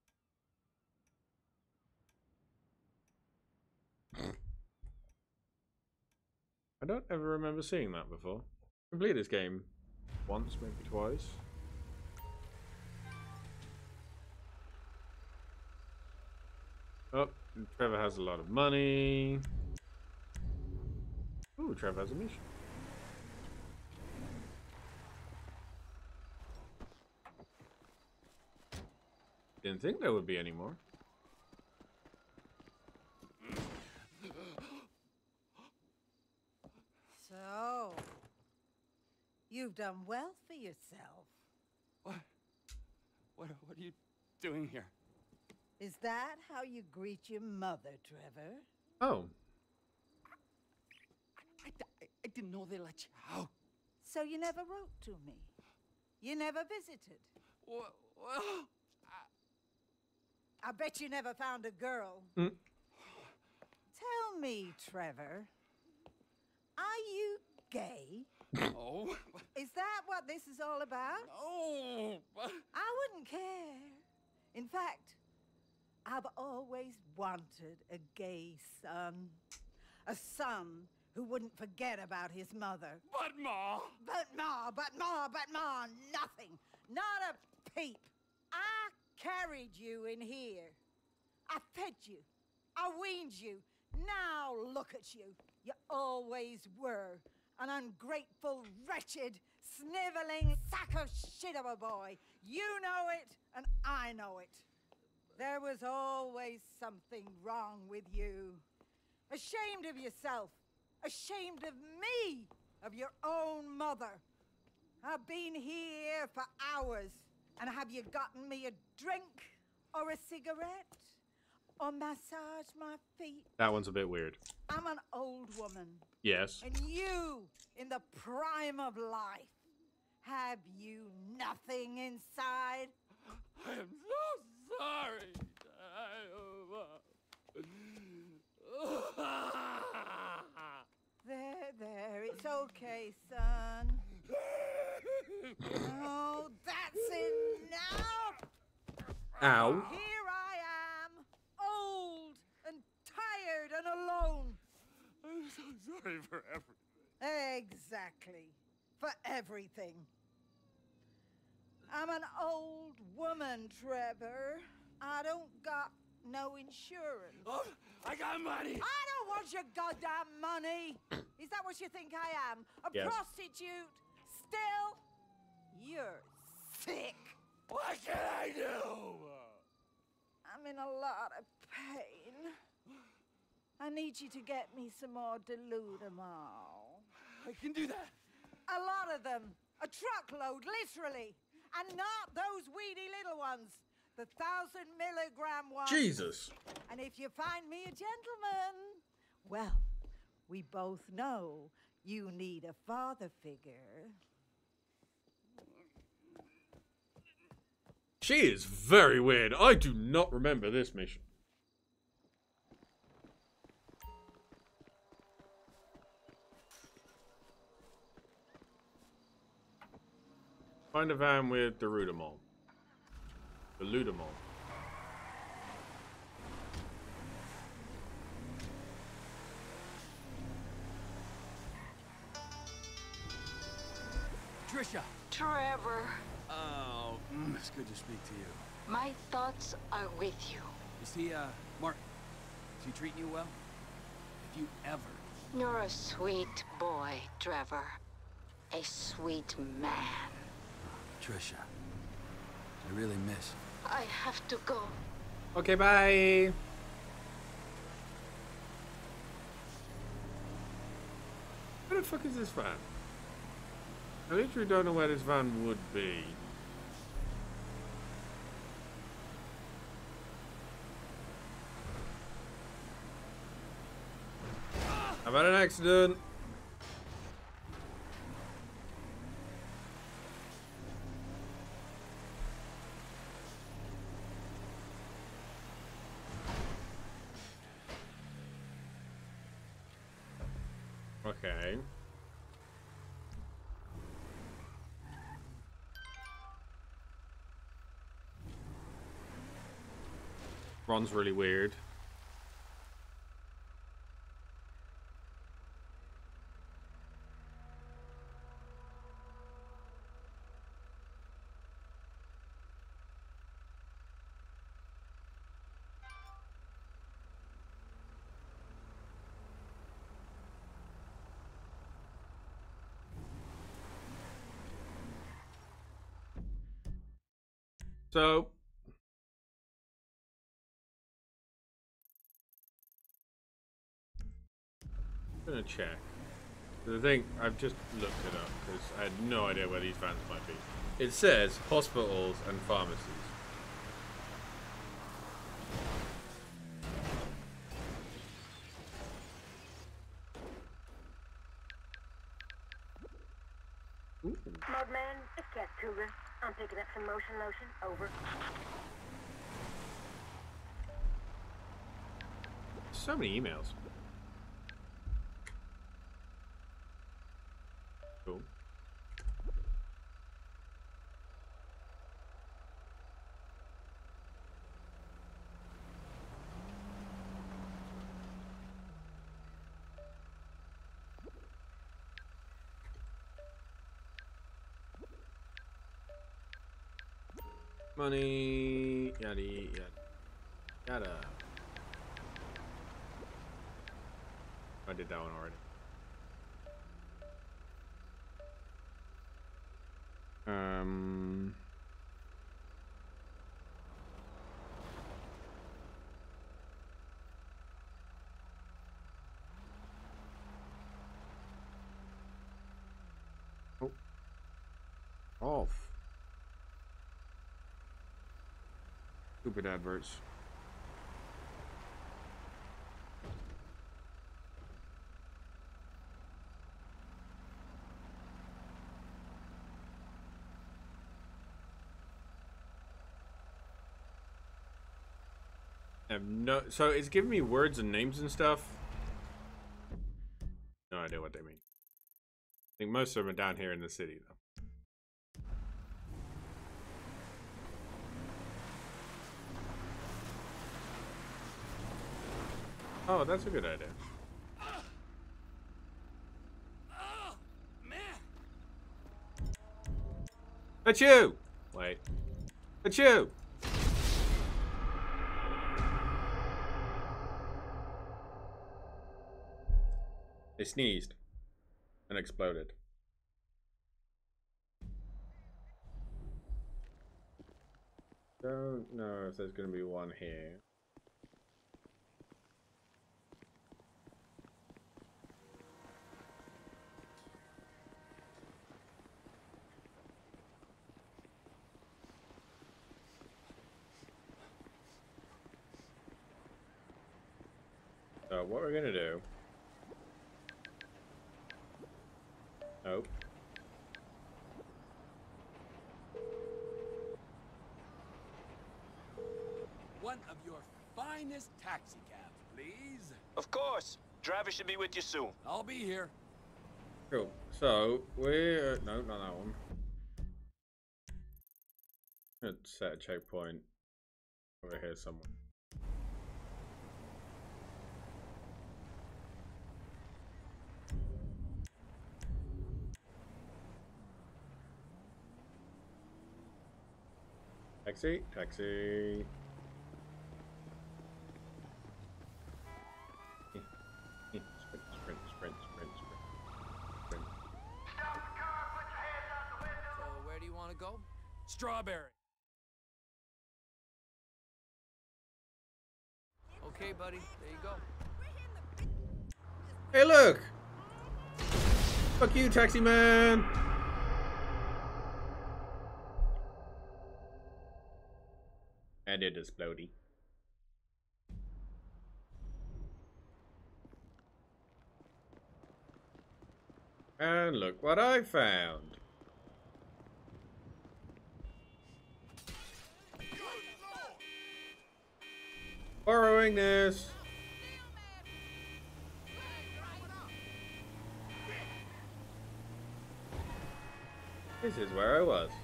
I don't ever remember seeing that before. Complete this game once, maybe twice. Oh, Trevor has a lot of money. Ooh, Trevor has a mission. Didn't think there would be any more. So, you've done well for yourself. What? What, what are you doing here? Is that how you greet your mother, Trevor? Oh. I, I, I didn't know they let you out. So you never wrote to me? You never visited? Well, well I bet you never found a girl. Mm. Tell me, Trevor, are you gay? No. Is that what this is all about? No. I wouldn't care. In fact, I've always wanted a gay son. A son who wouldn't forget about his mother. But Ma! But Ma, but Ma, but Ma, nothing. Not a peep. I carried you in here. I fed you. I weaned you. Now look at you. You always were an ungrateful, wretched, sniveling sack of shit of a boy. You know it, and I know it. There was always something wrong with you. Ashamed of yourself. Ashamed of me. Of your own mother. I've been here for hours. And have you gotten me a drink? Or a cigarette? Or massage my feet? That one's a bit weird. I'm an old woman. Yes. And you, in the prime of life, have you nothing inside? I am so sorry. There, there, it's okay, son. Oh, that's enough! Ow. Here I am, old and tired and alone. I'm so sorry for everything. Exactly. For everything. I'm an old woman, Trevor. I don't got no insurance. Oh, I got money. I don't want your goddamn money. Is that what you think I am? A Yes. prostitute? Still? You're sick. What can I do? I'm in a lot of pain. I need you to get me some more Deludamol. I can do that. A lot of them. A truckload, literally. And not those weedy little ones. The thousand milligram ones. Jesus. And if you find me a gentleman, well, we both know you need a father figure. She is very weird. I do not remember this mission. Find a van with the Rudamol. The Ludamol. Trisha. Trevor, Oh, mm, it's good to speak to you. my thoughts are with you. Is he, uh, Mark, is he treating you well? If you ever... You're a sweet boy, Trevor. A sweet man. Trisha, I really miss you. I have to go. Okay, bye. Where the fuck is this van? I literally don't know where this van would be. I've had an accident. Okay. Ron's really weird. So, I'm gonna check. The thing, I've just looked it up because I had no idea where these vans might be. It says hospitals and pharmacies. Mudman, it's Cat Cougar. I'm picking up some motion lotion. Over. So many emails. Cool. Money, yada yada yada. I did that one already. Um. Oh. Off. Stupid adverts. I have no, so it's giving me words and names and stuff. No idea what they mean. I think most of them are down here in the city, though. Oh, that's a good idea. Oh, man. That's you! Wait. That's you! They sneezed and exploded. Don't know if there's going to be one here. So what we're gonna do? Nope. One of your finest taxi cabs, please. Of course. Driver should be with you soon. I'll be here. Cool. So we're no, not that one. Let's set a checkpoint over here somewhere. Taxi, taxi. Sprint, sprint, sprint, sprint, sprint, sprint. So where do you want to go? Strawberry. Okay, buddy. There you go. Hey, look! Fuck you, taxi man! And it is bloaty. And look what I found. Borrowing this. This is where I was.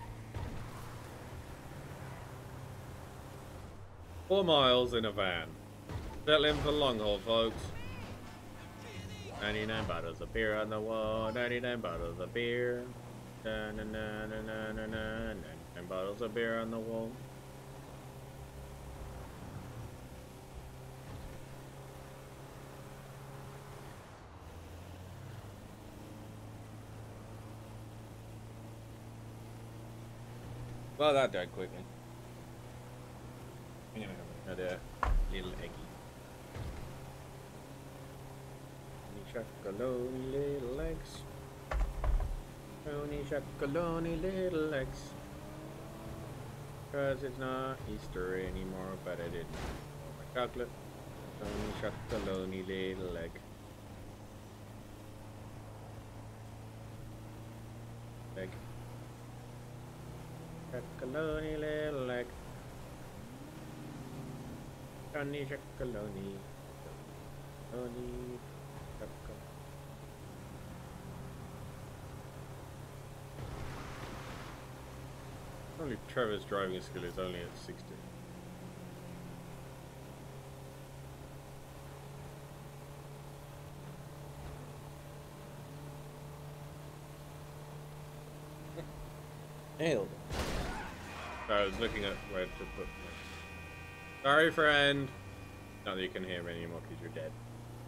Four miles in a van. Settling for long haul, folks. ninety-nine bottles of beer on the wall. ninety-nine bottles of beer. Da, na, na, na, na, na, na, ninety-nine bottles of beer on the wall. Well, that died quickly. I'm gonna have another little eggy. Chocolonely little eggs. Tony chocolonely little eggs. Cause it's not Easter anymore, but I didn't know my chocolate. Tony chocolonely little egg. leg. Chocolonely little leg. Johnny Chocolonely. Chocolonely. Chocolonely. Only Trevor's driving skill is only at sixty. Nailed it. So I was looking at where to put my... Sorry, friend. Not that you can hear me anymore because you're dead.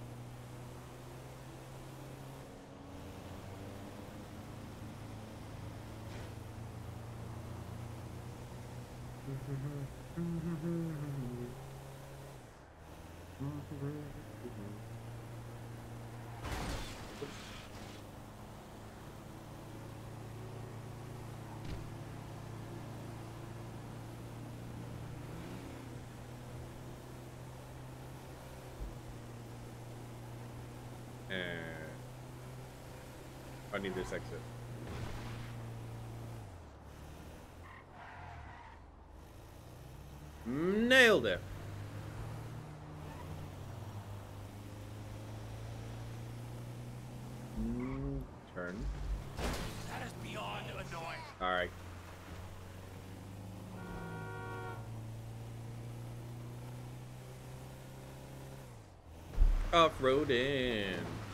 I need this exit. Nailed it. Mm, turn. That is beyond annoying. All right. Off-roading.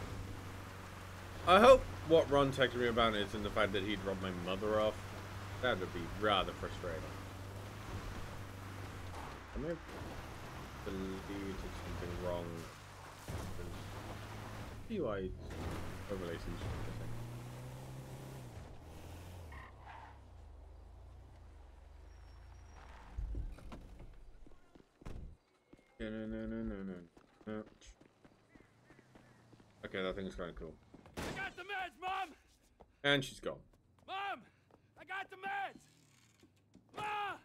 I hope what Ron texted me about isn't the fact that he dropped my mother off. That would be rather frustrating. I may have deleted something wrong. U I overlay seems no, no, no, no, no, no. Okay, that thing's kind of cool. I got the meds, Mom! And she's gone. Mom! I got the meds! Mom!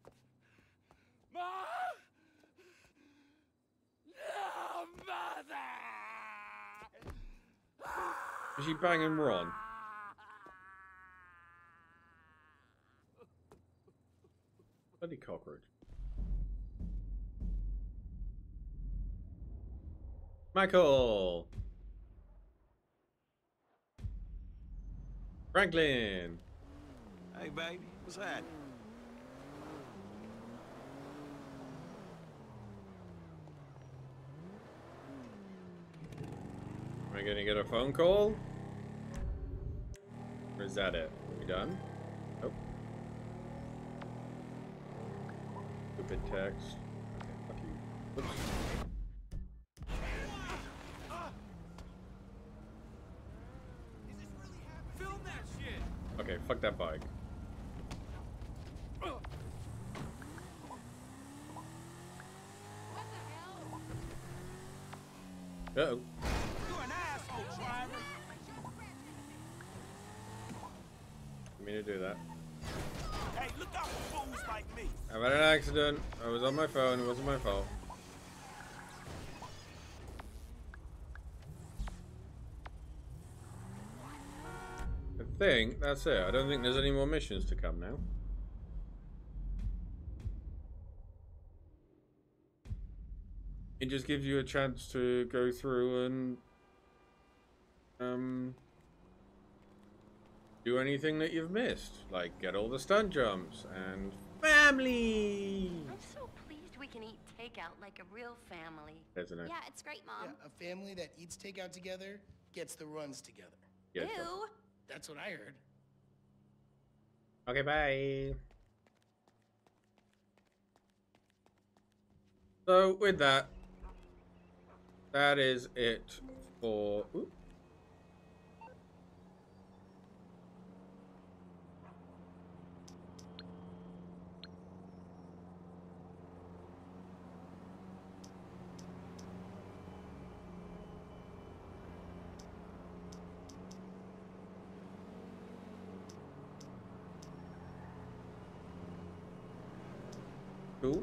Mom! No, Mother! Is she banging Ron? Bloody cockroach. Michael! Franklin! Hey, baby, what's happening? Am I gonna get a phone call? Or is that it? Are we done? Nope. Stupid text. Okay, fuck you. Oops. Film that shit! Okay, fuck that bike. Uh-oh. You're an asshole, driver. Didn't mean to do that. Hey, look out for fools like me. I've had an accident. I was on my phone. It wasn't my fault. I think that's it. I don't think there's any more missions to come now. It just gives you a chance to go through and um do anything that you've missed, like get all the stunt jumps and family. I'm so pleased we can eat takeout like a real family. Isn't it? Yeah, it's great, Mom. Yeah, a family that eats takeout together gets the runs together. Yes, Ew. That's what I heard. Okay, bye. So with that, that is it for. Ooh. Cool.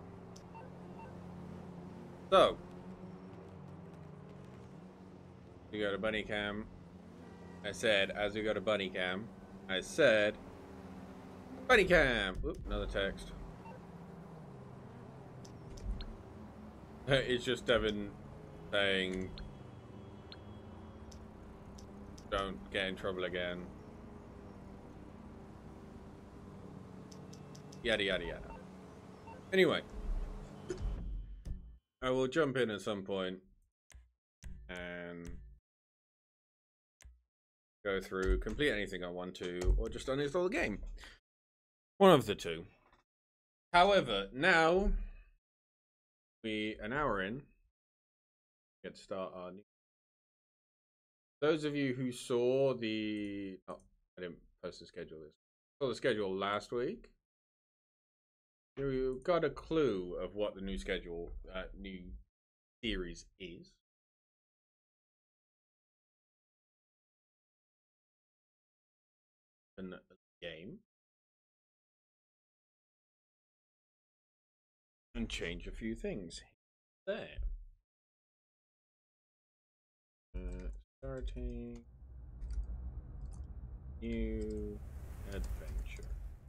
So, We go to Bunny Cam. I said, as we go to Bunny Cam, I said, Bunny Cam. Oop, another text. It's just Devin saying, don't get in trouble again. Yada yada yada. Anyway, I will jump in at some point and go through, complete anything I want to, or just uninstall the game. One of the two. However, now we an hour in, get to start our new. Those of you who saw the, oh, I didn't post the schedule this. Saw the schedule last week. You got a clue of what the new schedule, uh, new series is. And the game. And change a few things. There. Uh, starting new adventure.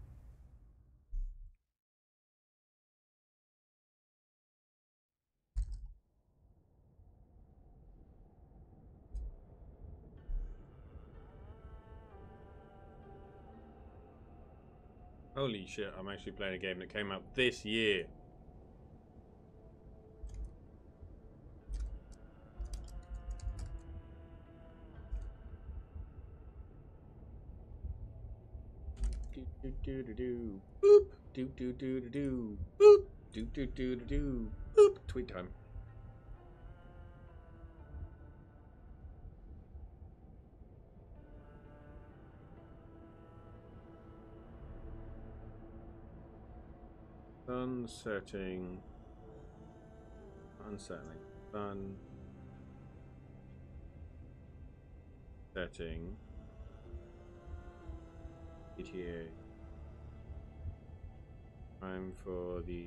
Holy shit, I'm actually playing a game that came out this year. Do do do do boop do do do do do boop do do do do do boop. Tweet time. Sun setting. Unsettling. Sun setting. G T A. Time for the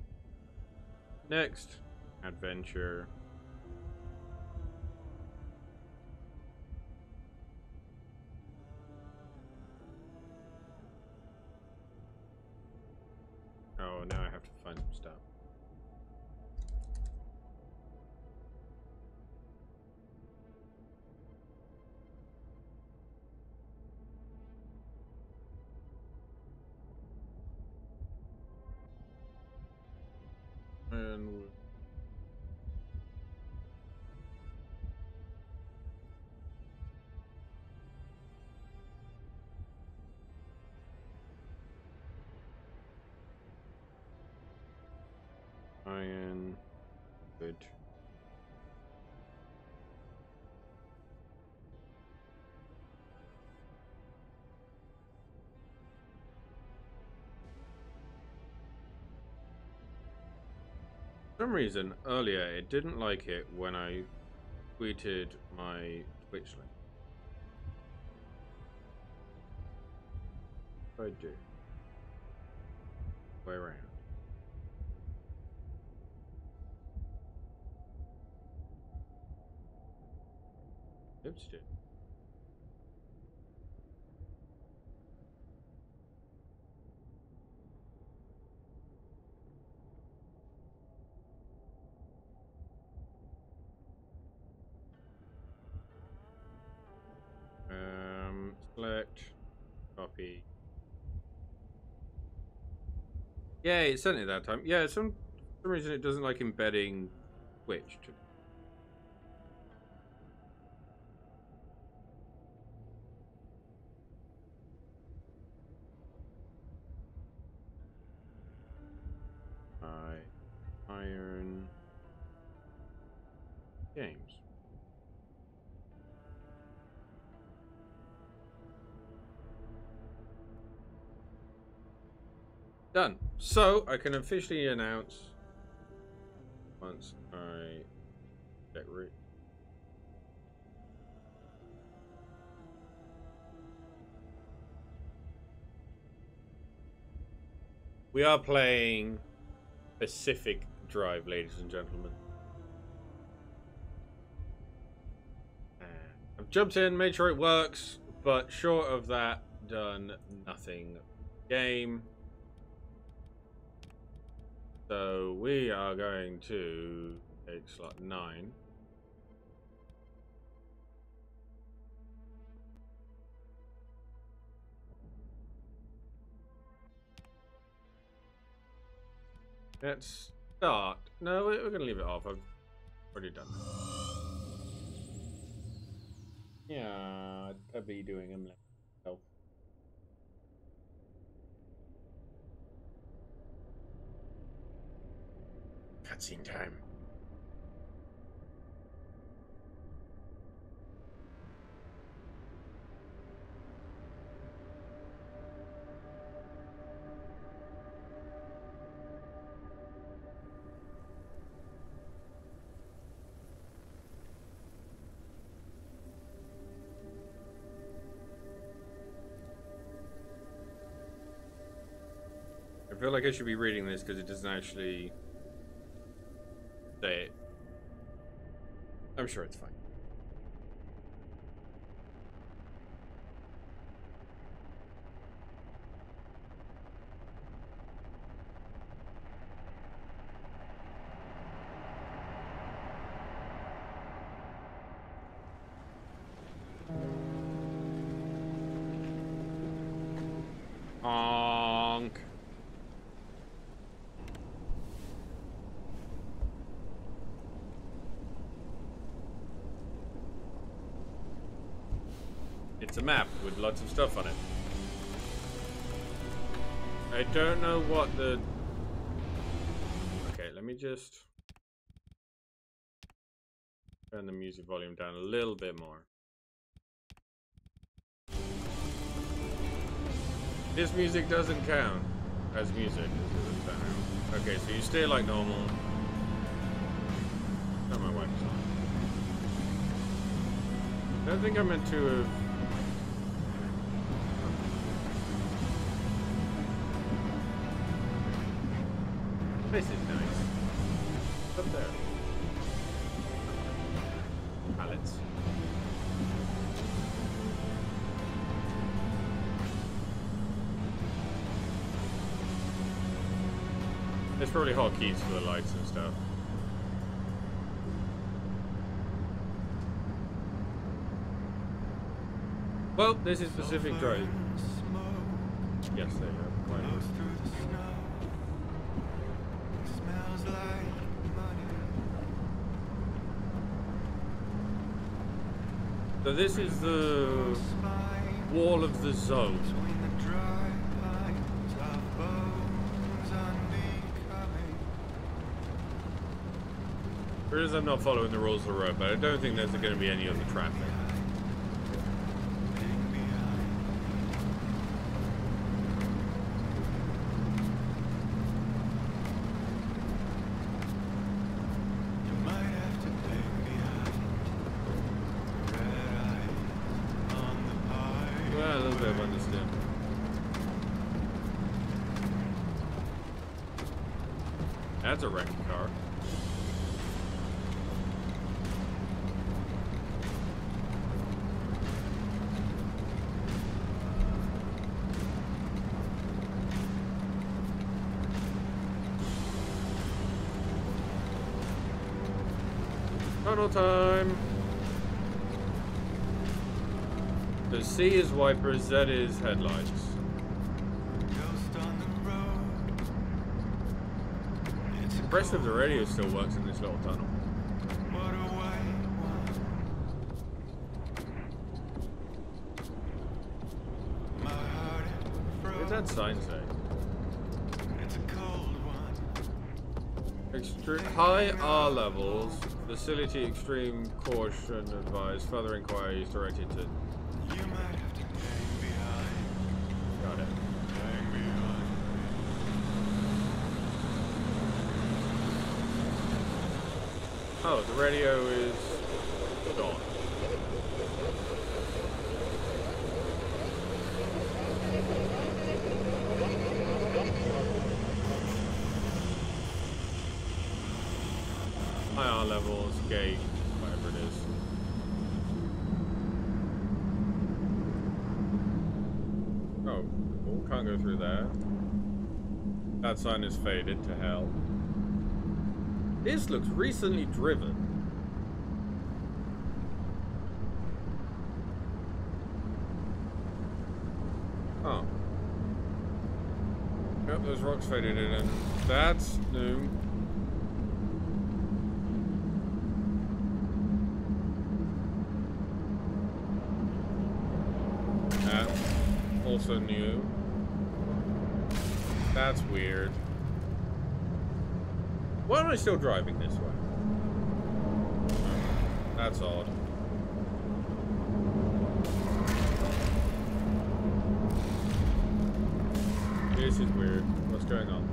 next adventure. Oh, now I have to find some stuff. And iron, good. For some reason earlier it didn't like it when I tweeted my Twitch link. What do I do? Way around. Oops, dude. Um, select, copy. Yeah, it sent it that time. Yeah, some for some reason it doesn't like embedding Twitch. To Iron Games. Done. So I can officially announce once I get root. We are playing Pacific Drive, ladies and gentlemen. And I've jumped in, made sure it works, but short of that, done nothing. Game. So we are going to take slot nine. Let's start. No, we're going to leave it off. I've already done that. Yeah, I'd be doing them myself. Cutscene time. I feel like I should be reading this because it doesn't actually say it. I'm sure it's fine. Honk. It's a map with lots of stuff on it. I don't know what the... Okay, let me just turn the music volume down a little bit more. This music doesn't count as music. Okay, so you stay like normal. Oh, my wife's on. I don't think I meant to have... This is nice. Up there. Pallets. There's probably hotkeys for the lights and stuff. Well, this is Pacific Drive. Yes, there you go. So this is the wall of the zone. Because I'm not following the rules of the road, but I don't think there's going to be any other traffic. Well, a little bit of understand. That's a wrecked car. Tunnel time. So C is wipers, Z is headlights. The rest of the radio still works in this little tunnel. What did that sign say? Extre high R levels, facility extreme caution advised, further inquiries directed to... Got it. Oh, the radio is gone. I R levels, gate, whatever it is. can't go through there. That sign is faded to hell. This looks recently driven. Oh. Yep, those rocks faded in, and that's new. That's also new. That's weird. Why am I still driving this way? That's odd. This is weird. What's going on?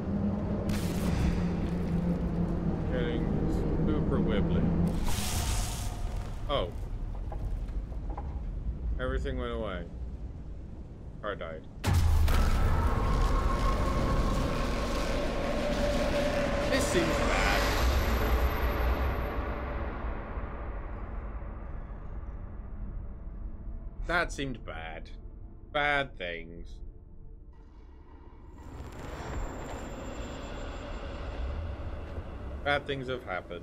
Getting super wibbly. Oh. Everything went away. Car died. This seems bad. That seemed bad. Bad things. Bad things have happened.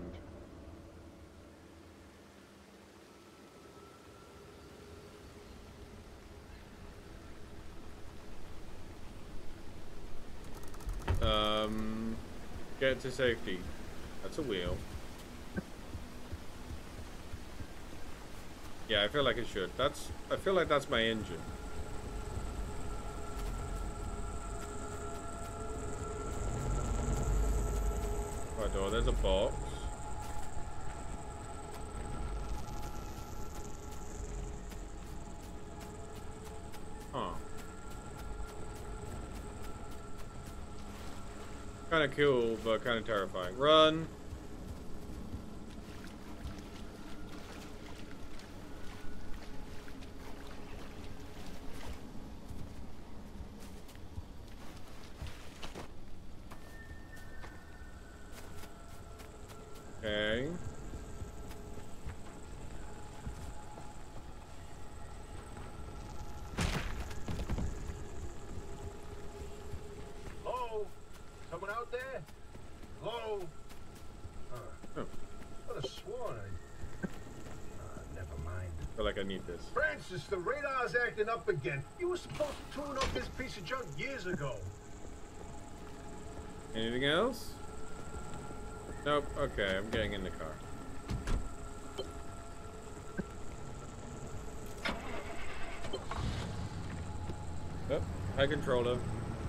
Um, get to safety. That's a wheel. Yeah, I feel like it should. That's. I feel like that's my engine. Right door. There's a box. Huh. Kind of cool, but kind of terrifying. Run. Okay. Hello? Someone out there? Hello? Uh, Oh. I could have sworn I... Uh, never mind. I feel like I need this. Francis, the radar's acting up again. You were supposed to tune up this piece of junk years ago. Anything else? Nope. Okay, I'm getting in the car. Oh, high controller.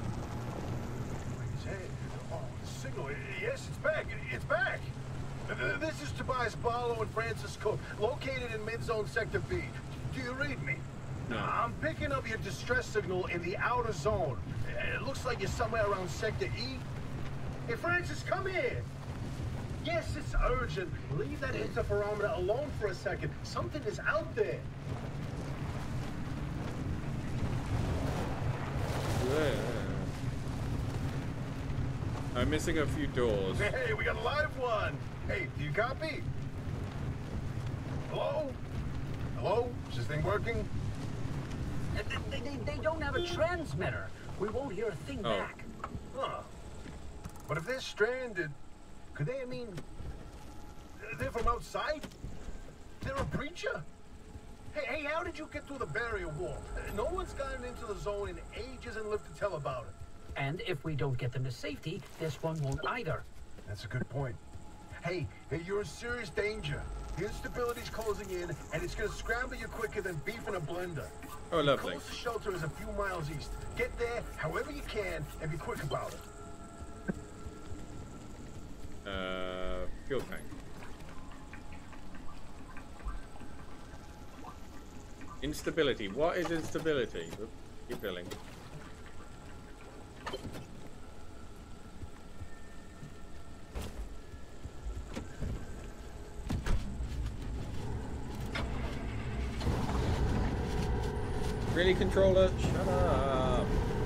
Hey, oh, the signal. Yes, it's back. It's back. This is Tobias Barlow and Francis Cook, located in mid-zone Sector B. Do you read me? No. I'm picking up your distress signal in the outer zone. It looks like you're somewhere around Sector E. Hey, Francis, come here. Yes, it's urgent. Leave that interferometer alone for a second. Something is out there. Yeah. I'm missing a few doors. Hey, we got a live one. Hey, do you copy? Hello? Hello? Is this thing working? They, they, they don't have a transmitter. We won't hear a thing Oh. back. Huh. But if they're stranded, could they, I mean, they're from outside? They're a preacher? Hey, hey, how did you get through the barrier wall? No one's gotten into the zone in ages and lived to tell about it. And if we don't get them to safety, this one won't either. That's a good point. Hey, hey, you're in serious danger. The instability's closing in, and it's gonna scramble you quicker than beef in a blender. Oh, The lovely. closest shelter is a few miles east. Get there however you can, and be quick about it. Uh, fuel tank. Instability. What is instability? Oop, keep filling. Really, controller? Shut up.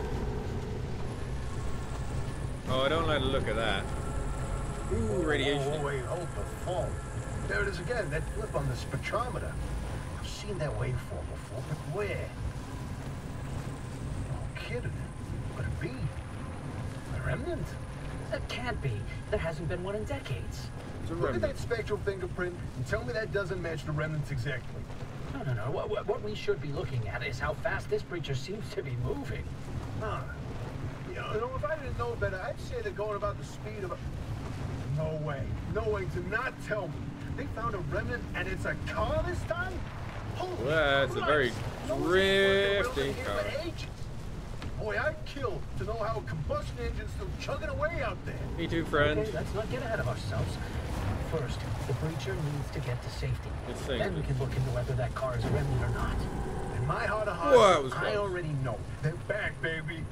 Oh, I don't like the look of that. Ooh, radiation. Oh, wait, hold the phone. There it is again, that flip on the spectrometer. I've seen that waveform before, but where? kidding. Could it be? A remnant? That can't be. There hasn't been one in decades. It's a Look at remnant. that spectral fingerprint and tell me that doesn't match the remnants exactly. No, no, no. What, what, what we should be looking at is how fast this creature seems to be moving. Huh. You know, if I didn't know better, I'd say they're going about the speed of a... No way. No way to not tell me. They found a remnant and it's a car this time? Holy Well, it's a very Christ. No one's been working drifty here for car. ages. Boy, I'd kill to know how a combustion engine's still chugging away out there. Me too, friend. Okay, let's not get ahead of ourselves. First, the breacher needs to get to safety. It's Then we dangerous. can look into whether that car is a remnant or not. In my heart of Whoa, that hearts, was I close. already know. They're back, baby.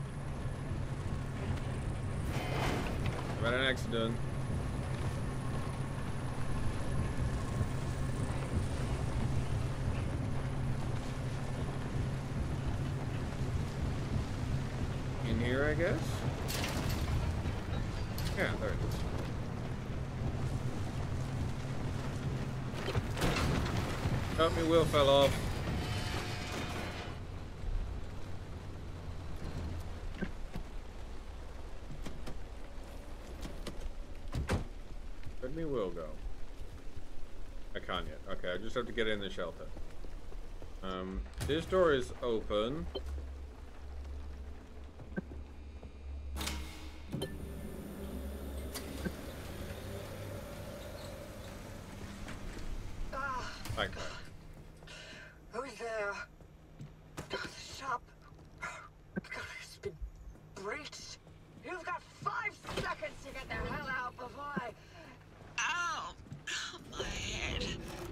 I've had an accident. In here, I guess? Yeah, there it is. Oh, my wheel fell off. Where'd me wheel go? I can't yet. Okay, I just have to get in the shelter. Um, this door is open. Okay. Who's there? The shop. God, it's been breached. You've got five seconds to get the hell out before I... Ow! My head.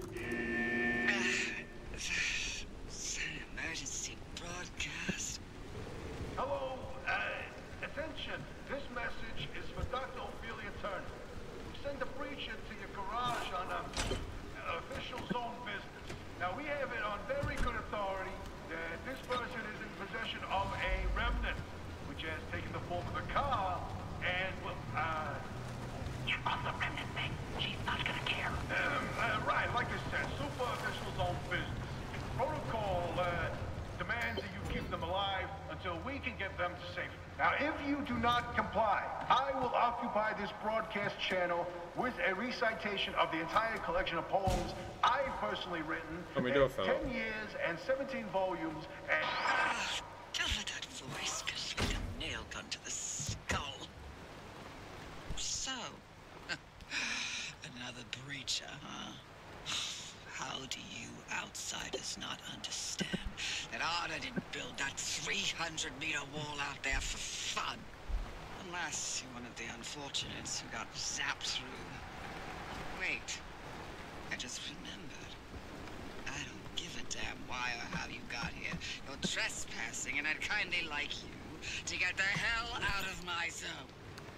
It's an emergency broadcast. Hello, uh, attention. This message is for Doctor Ophelia Turner. We send a breacher to your garage on a, an official zone business. Now, we have it on very good authority that this person is in possession of a remnant, which has taken the form of a car, and, well, uh... You're on the remnant thing. She's not gonna care. Um, uh, right, like I said, super official zone business. Protocol, uh, demands that you keep them alive until we can get them to safety. Now, if you do not comply, I will occupy this broadcast channel with a recitation of the entire collection of poems I've personally written Oh, me in do it, fella. ten years and seventeen volumes, and... Cover that voice, cause like a nail gun to the skull. So, another breacher, huh? How do you outsiders not understand that Arda didn't build that three hundred meter wall out there for fun? Unless you're one of the unfortunates who got zapped through. Wait, I just remembered. I don't give a damn why or how you got here. You're trespassing, and I'd kindly like you to get the hell out of my zone.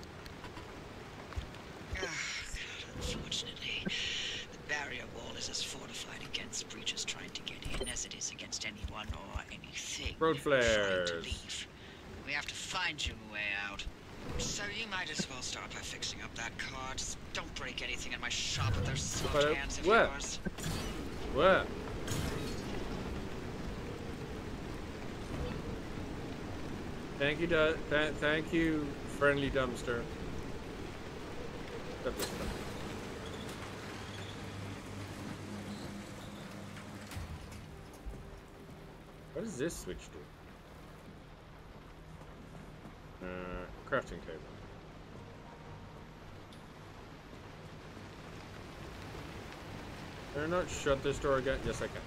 Ah, God, unfortunately, the barrier wall is as fortified against breaches trying to get in as it is against anyone or anything Road trying flares. to leave. We have to find you a way out. So you might as well start by fixing up that car. Just don't break anything in my shop with those soft But, uh, hands of where? yours. Where? Thank you, du th thank you, friendly dumpster. Got this stuff. What does this switch do? Uh, crafting table. Can I not shut this door again? Yes, I can.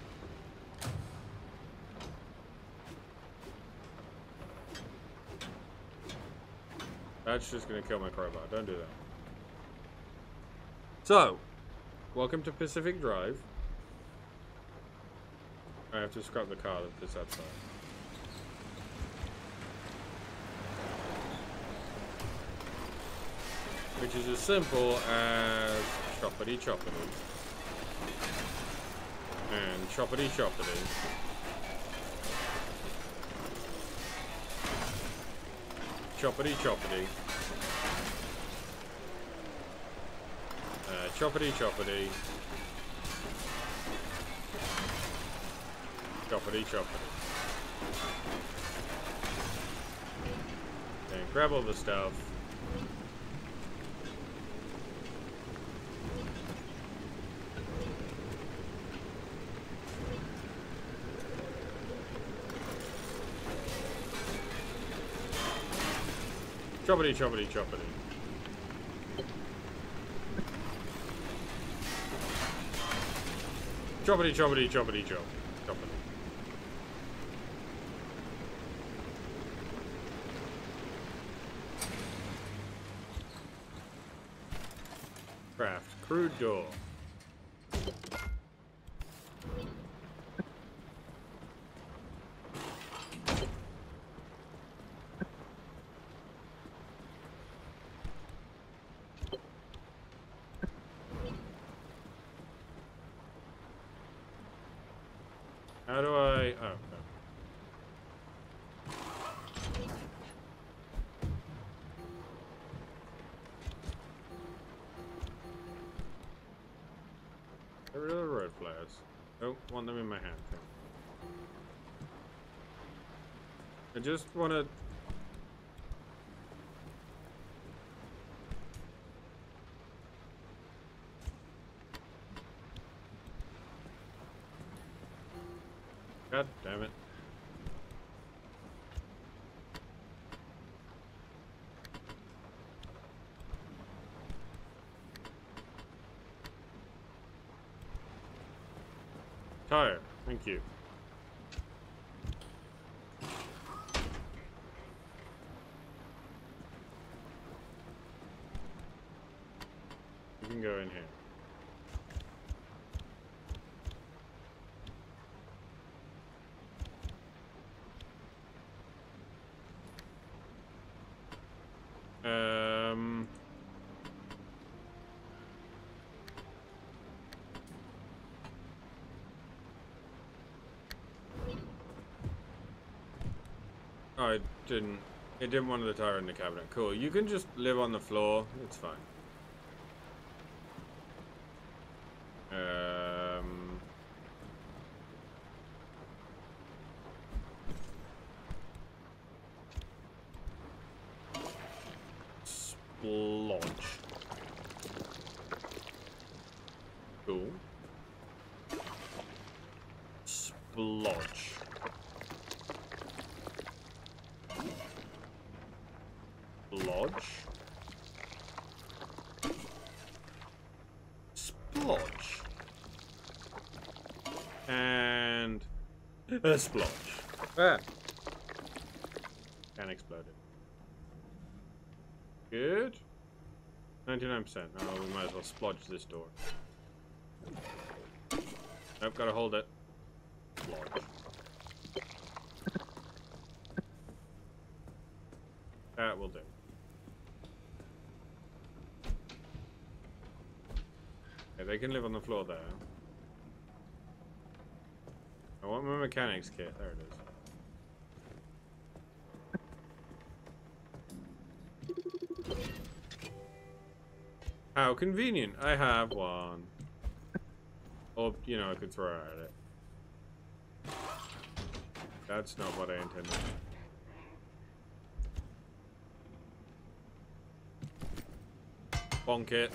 That's just gonna kill my crowbar. Don't do that. So, welcome to Pacific Drive. I have to scrap the car that's outside. Which is as simple as choppity choppity. And choppity choppity. Choppity choppity. Uh, choppity choppity. Choppity choppity. Okay, grab all the stuff. Choppity, choppity, choppity. Choppity, choppity, choppity, chop. Choppity. Craft. Crude door. How do I... Oh, no. Get rid of the road flares. Don't want them in my hand. I just want to... God damn it. Tire, thank you. You can go in here. Um... Oh, I didn't. It didn't want the tire in the cabinet. Cool. You can just live on the floor. It's fine. Um... Splodge. Cool. Splodge. Splodge. Splodge. And a splodge. Ah. And exploded. Good. ninety-nine percent. Oh, we might as well splodge this door. Nope, gotta hold it. Splodge. That will do. Okay, they can live on the floor there. I want my mechanics kit. There it is. How convenient. I have one. Or, you know, I could throw it at it. That's not what I intended. Bonk it.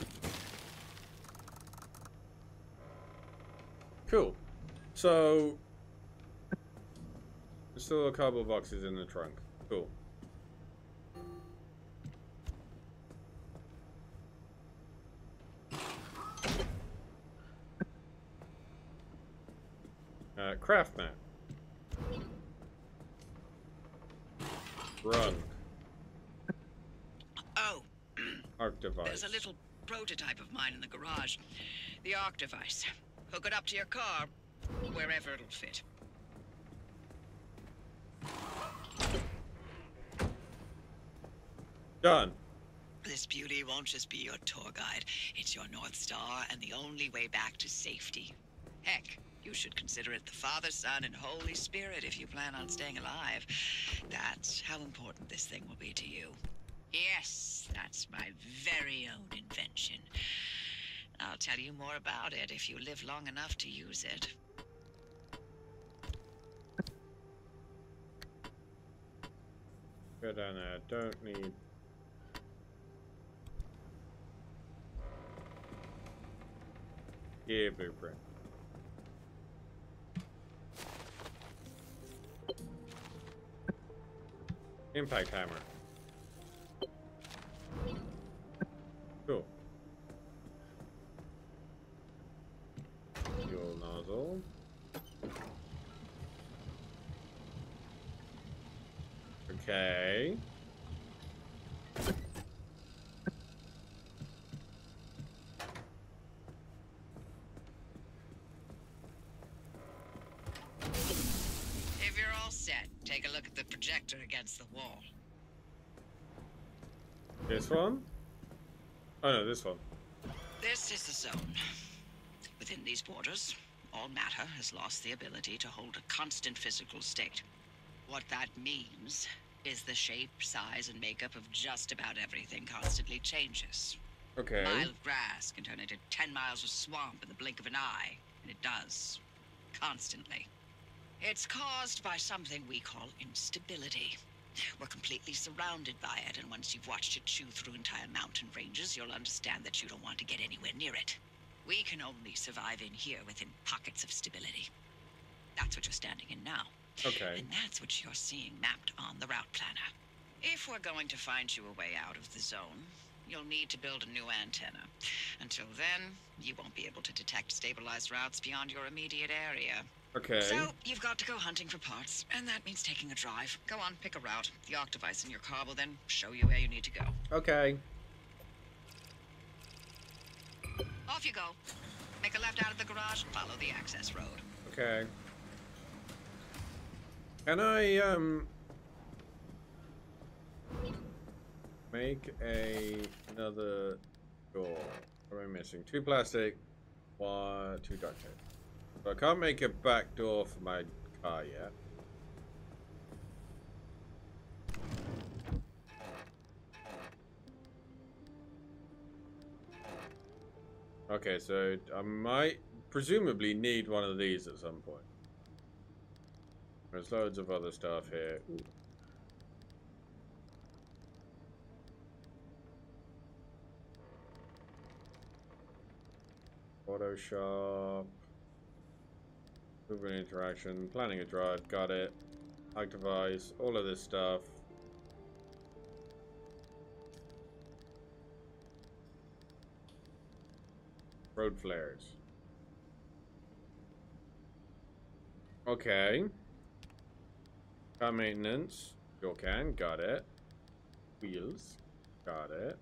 Cool. So, there's still a couple of boxes in the trunk. Cool. Uh, craft mat. Run. Oh. Arc device. There's a little prototype of mine in the garage. The arc device. Hook it up to your car, wherever it'll fit. Done. This beauty won't just be your tour guide. It's your North Star and the only way back to safety. Heck, you should consider it the Father, Son, and Holy Spirit if you plan on staying alive. That's how important this thing will be to you. Yes, that's my very own invention. I'll tell you more about it if you live long enough to use it. Go down there. Don't need. Yeah, blueprint. Impact hammer. Cool. Fuel nozzle. Okay. If you're all set, take a look at the projector against the wall. This one? Oh no, this one. This is the zone. Within these borders, all matter has lost the ability to hold a constant physical state. What that means is the shape, size, and makeup of just about everything constantly changes. Okay. A mile of grass can turn into ten miles of swamp in the blink of an eye, and it does. Constantly. It's caused by something we call instability. We're completely surrounded by it, and once you've watched it chew through entire mountain ranges, you'll understand that you don't want to get anywhere near it. We can only survive in here within pockets of stability. That's what you're standing in now. Okay. And that's what you're seeing mapped on the route planner. If we're going to find you a way out of the zone, you'll need to build a new antenna. Until then, you won't be able to detect stabilized routes beyond your immediate area. Okay. So, you've got to go hunting for parts, and that means taking a drive. Go on, pick a route. The arc device in your car will then show you where you need to go. Okay. Off you go. Make a left out of the garage and follow the access road. Okay. Can I, um... make a another door? What am I missing? Two plastic, one, two duct tape. So I can't make a back door for my car yet. Okay, so I might presumably need one of these at some point. There's loads of other stuff here. Ooh. Photoshop. Moving interaction. Planning a drive. Got it. Hack device. All of this stuff. Road flares. Okay. Car maintenance. Fuel can. Got it. Wheels. Got it.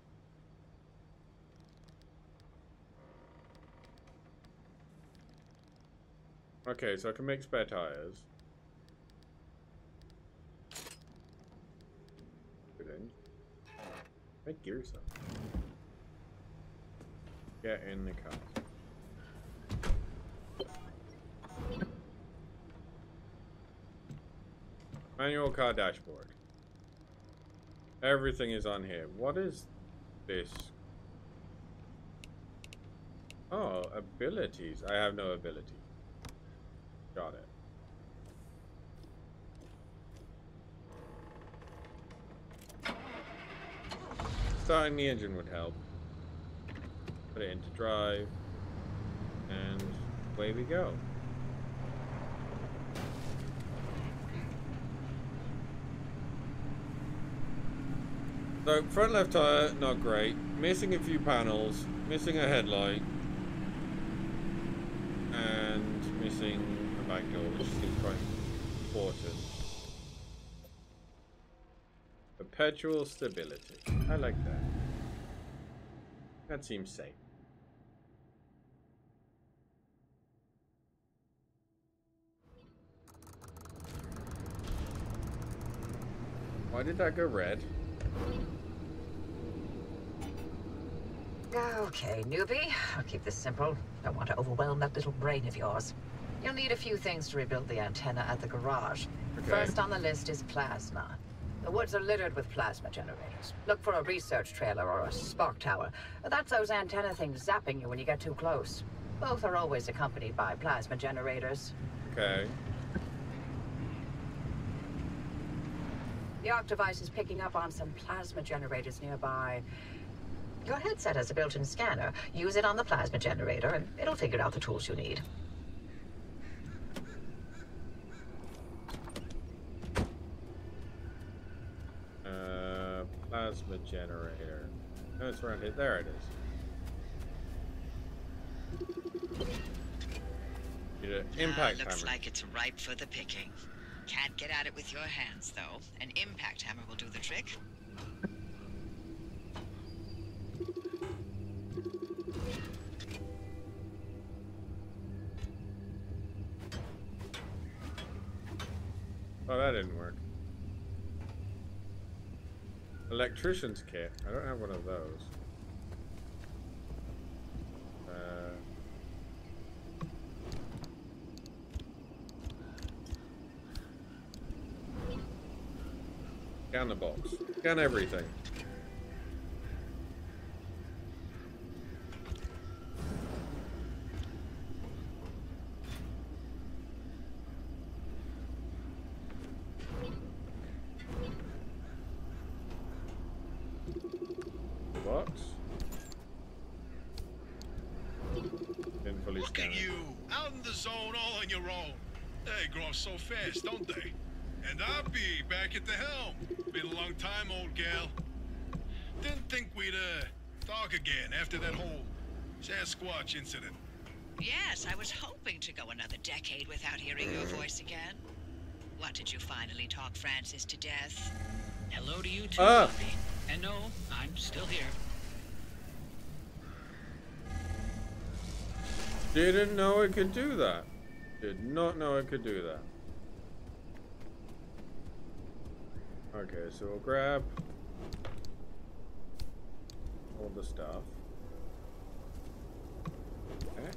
Okay, so I can make spare tires. Good end. Make gears up. Get in the car. Manual car dashboard. Everything is on here. What is this? Oh, abilities. I have no ability. Got it. Starting the engine would help. Put it into drive. And away we go. So, front left tire, not great. Missing a few panels. Missing a headlight. And missing a back door, which seems quite important. Perpetual stability. I like that. That seems safe. Why did that go red? Okay, newbie. I'll keep this simple. Don't want to overwhelm that little brain of yours. You'll need a few things to rebuild the antenna at the garage. Okay. First on the list is plasma. The woods are littered with plasma generators. Look for a research trailer or a spark tower. That's those antenna things zapping you when you get too close. Both are always accompanied by plasma generators. Okay. The arc device is picking up on some plasma generators nearby. Your headset has a built-in scanner. Use it on the plasma generator, and it'll figure out the tools you need. Uh, plasma generator. No, it's around here. There it is. Need an impact uh, looks hammer. like it's ripe for the picking. Can't get at it with your hands, though. An impact hammer will do the trick. Oh, that didn't work. Electrician's kit. I don't have one of those. Uh, scan the box. Scan everything. Box. Didn't fully Look scan at it. you, out in the zone all on your own. They grow up so fast, don't they? And I'll be back at the helm. Been a long time, old gal. Didn't think we'd, uh, talk again after that whole Sasquatch incident. Yes, I was hoping to go another decade without hearing your voice again. What, did you finally talk Francis to death? Hello to you too, Ah. Buffy. And no, I'm still here. Didn't know it could do that. Did not know it could do that. Okay, so we'll grab all the stuff. Back.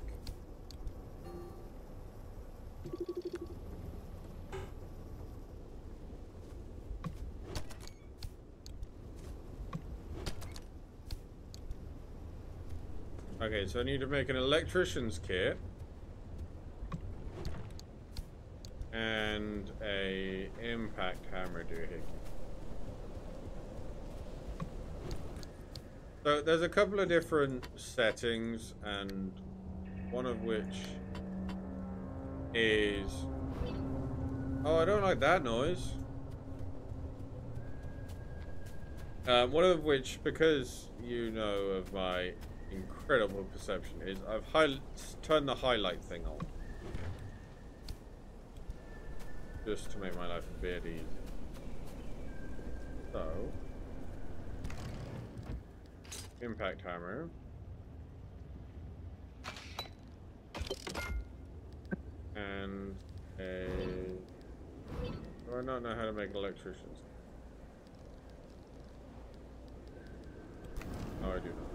Okay, so I need to make an electrician's kit and a impact hammer doohickey. So there's a couple of different settings, and one of which is, oh, I don't like that noise. Um, one of which, because you know of my incredible perception, is I've high turned the highlight thing on, just to make my life a bit easier. So, impact hammer. And a... Do I not know how to make electricians? Oh, I do not.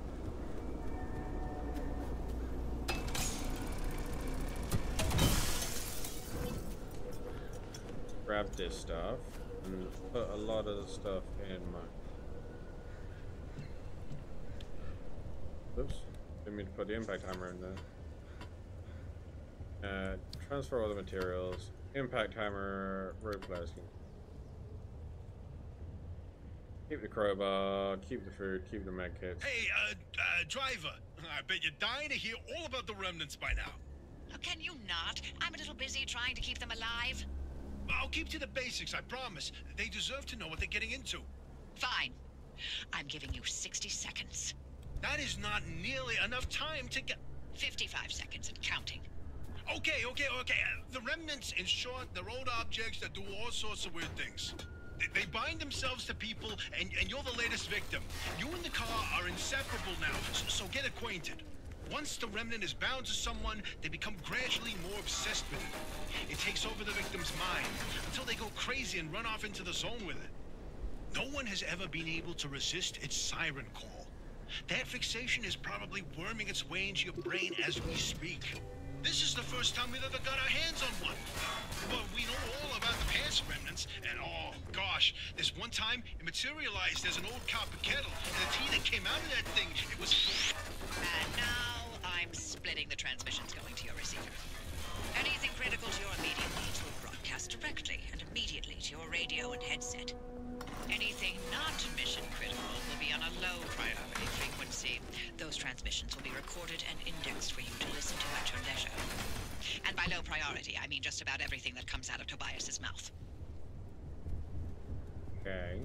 Grab this stuff and put a lot of the stuff in my... Oops, didn't mean to put the impact hammer in there. Uh, transfer all the materials. Impact hammer, rope plasking. Keep the crowbar, keep the food, keep the med kits. Hey, uh, uh, driver, I bet you're dying to hear all about the remnants by now. Oh, can you not? I'm a little busy trying to keep them alive. I'll keep to the basics, I promise. They deserve to know what they're getting into. Fine. I'm giving you sixty seconds. That is not nearly enough time to get... fifty-five seconds and counting. Okay, okay, okay. Uh, the remnants, in short, they're old objects that do all sorts of weird things. They, they bind themselves to people, and, and you're the latest victim. You and the car are inseparable now, so, so get acquainted. Once the remnant is bound to someone, they become gradually more obsessed with it. It takes over the victim's mind, until they go crazy and run off into the zone with it. No one has ever been able to resist its siren call. That fixation is probably worming its way into your brain as we speak. This is the first time we've ever got our hands on one. But we know all about the past remnants, and oh gosh, this one time it materialized as an old copper kettle, and the tea that came out of that thing, it was... And now I'm splitting the transmissions going to your receiver. Anything critical to your immediate needs will broadcast directly and immediately to your radio and headset. transmissions will be recorded and indexed for you to listen to at your leisure. And by low priority, I mean just about everything that comes out of Tobias's mouth. Okay.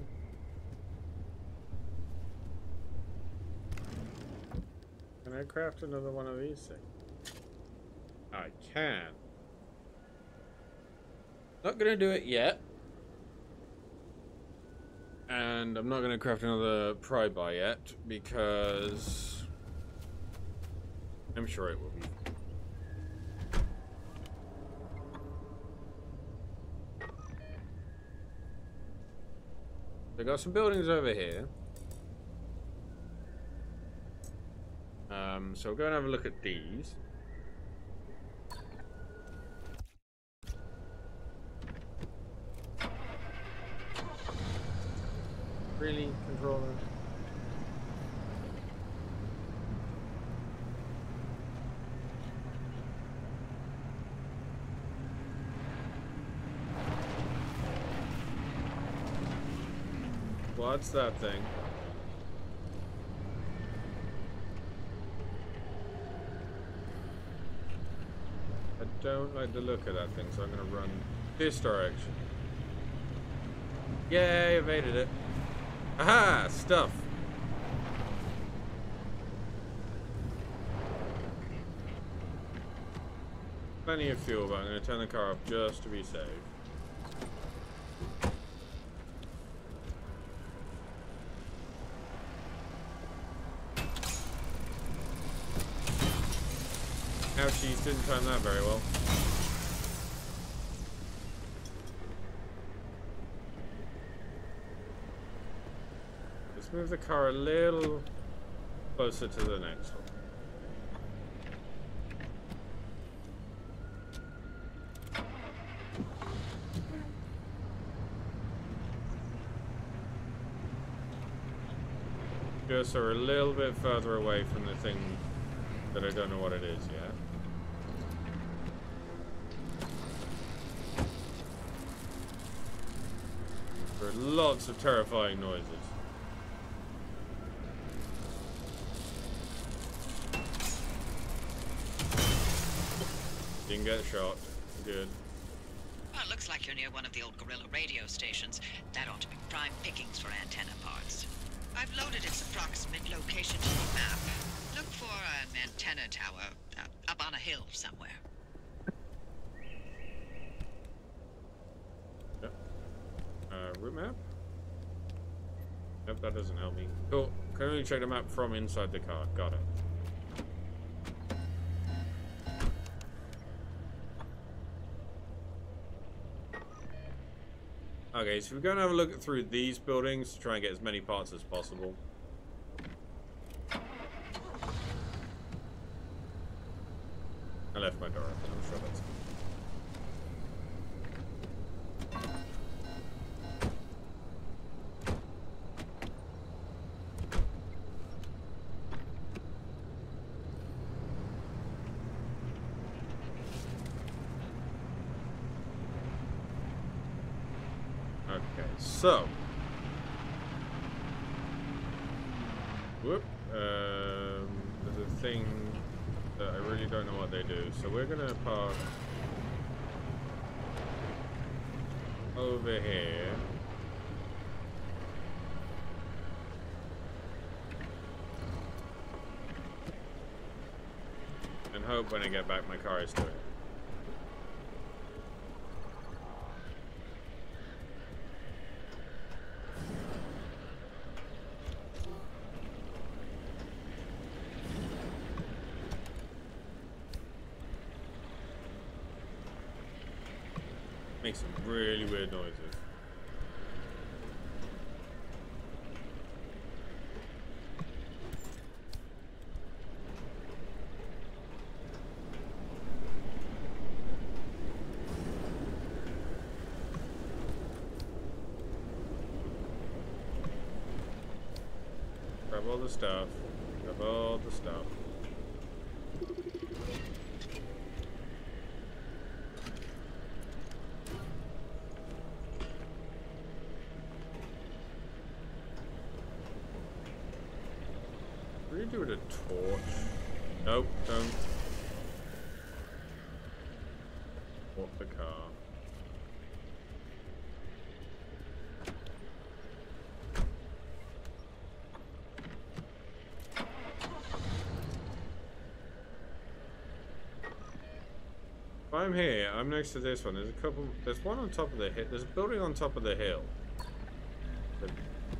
Can I craft another one of these things? I can. Not gonna do it yet. And I'm not gonna craft another pry bar yet because I'm sure it will be. They got some buildings over here. Um, so we'll go and have a look at these. Really, controller? What's that thing? I don't like the look of that thing, so I'm gonna run this direction. Yay, evaded it. Aha! Stuff! Plenty of fuel, but I'm gonna turn the car off just to be safe. Ouchies, didn't time that very well. Let's move the car a little closer to the next one. Just so we're a little bit further away from the thing that I don't know what it is yet. There are lots of terrifying noises. Didn't get shot. Good. Well, it looks like you're near one of the old Guerrilla radio stations. That ought to be prime pickings for antenna parts. I've loaded its approximate location to the map. Look for an antenna tower uh, up on a hill somewhere. Yep. Uh, route map? Yep, that doesn't help me. Cool. Can only check the map from inside the car. Got it. Okay, so we're going to have a look through these buildings to try and get as many parts as possible. I left my door open, I'm sure that's okay, so whoop, um, there's a thing that I really don't know what they do, so we're gonna park over here. And hope when I get back my car is doing it. Makes some really weird noises. Grab all the stuff. Grab all the stuff. Really we do with a torch? Nope, don't. Walk the car. If I'm here, I'm next to this one. There's a couple. There's one on top of the hill. There's a building on top of the hill. But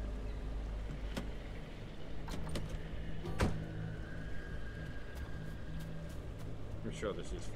I'm sure this is.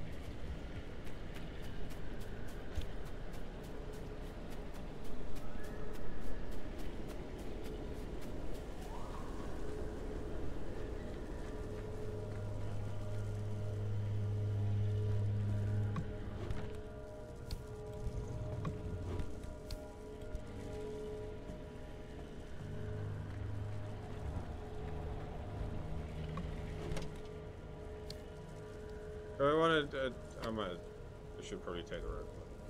I wanted. Uh, I might. I should probably take the road.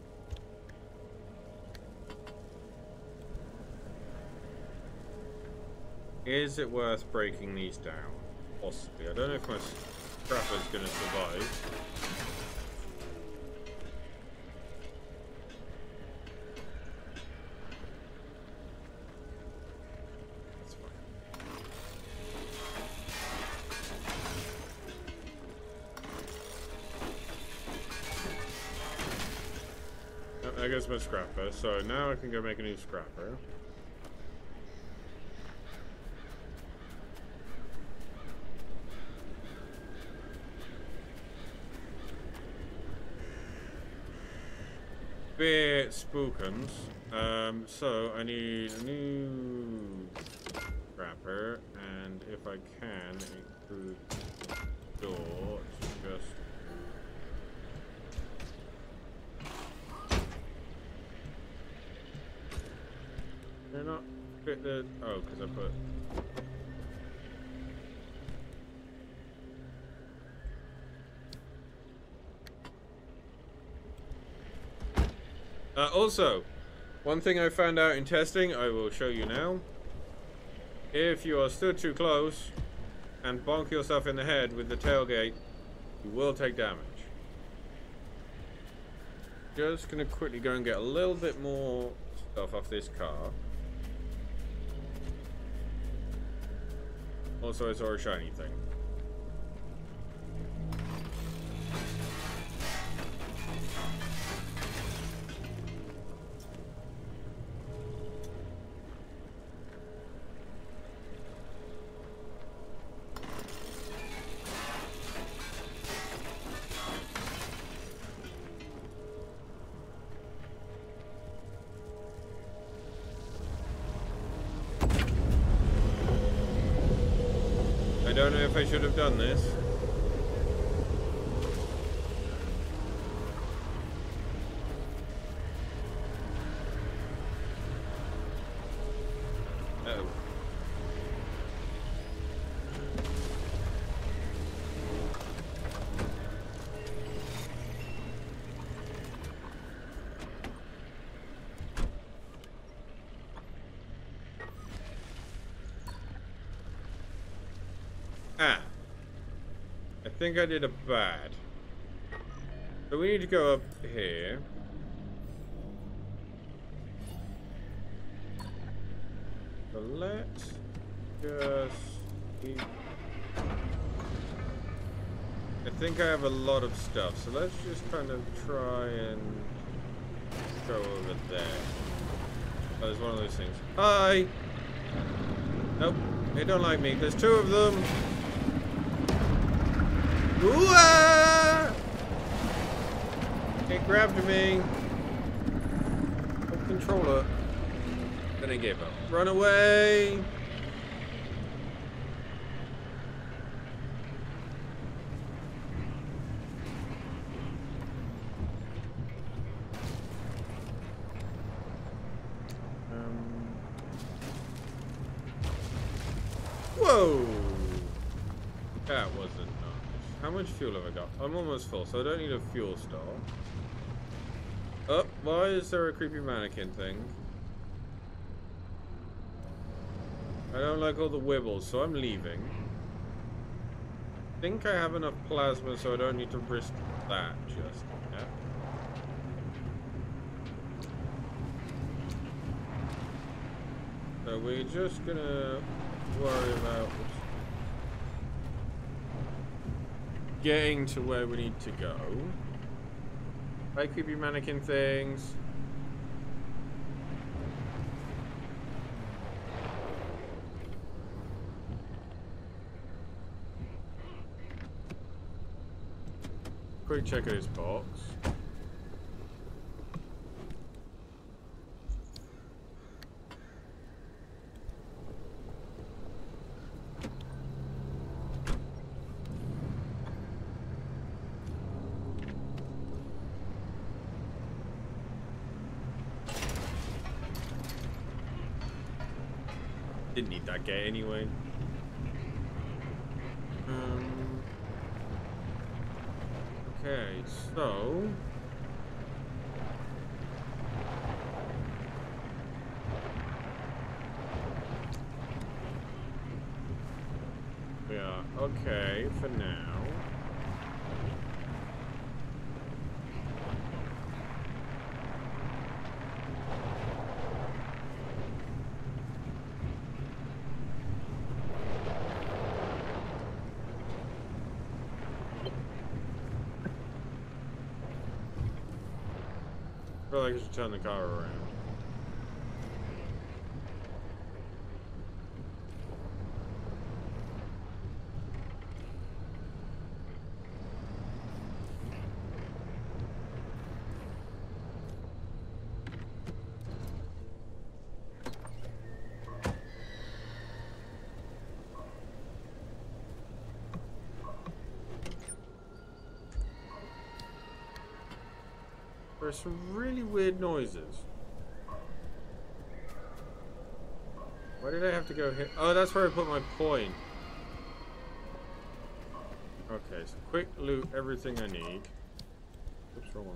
Is it worth breaking these down? Possibly. I don't know if my scrapper's gonna survive. I guess my scrapper, so now I can go make a new scrapper. Bit spookums. Um, so I need a new scrapper, and if I can include door to just. They're not fit the. Oh, because I put. Uh, also, one thing I found out in testing, I will show you now. If you are stood too close and bonk yourself in the head with the tailgate, you will take damage. Just gonna quickly go and get a little bit more stuff off this car. Also, I saw a shiny thing. I don't know if I should have done this. Uh-oh. Ah. I think I did a bad. So we need to go up here. So let's just keep... I think I have a lot of stuff, so let's just kind of try and go over there. Oh, there's one of those things. Hi! Nope, they don't like me. There's two of them. Ooh-ah! It grabbed me. Oh, controller. Then I gave up. Run away! Um. Whoa! That wasn't nice. How much fuel have I got? I'm almost full, so I don't need a fuel store. Oh, why is there a creepy mannequin thing? I don't like all the wibbles, so I'm leaving. think I have enough plasma, so I don't need to risk that just yet. So we're just gonna worry about getting to where we need to go. Hi, creepy mannequin things. Quick check of this box. Didn't need that gate anyway. Um, okay, so we are okay for now. I feel like I should turn the car around. There's some really weird noises. Why did I have to go here? Oh, that's where I put my point. Okay, so quick loot everything I need. Oops, wrong one.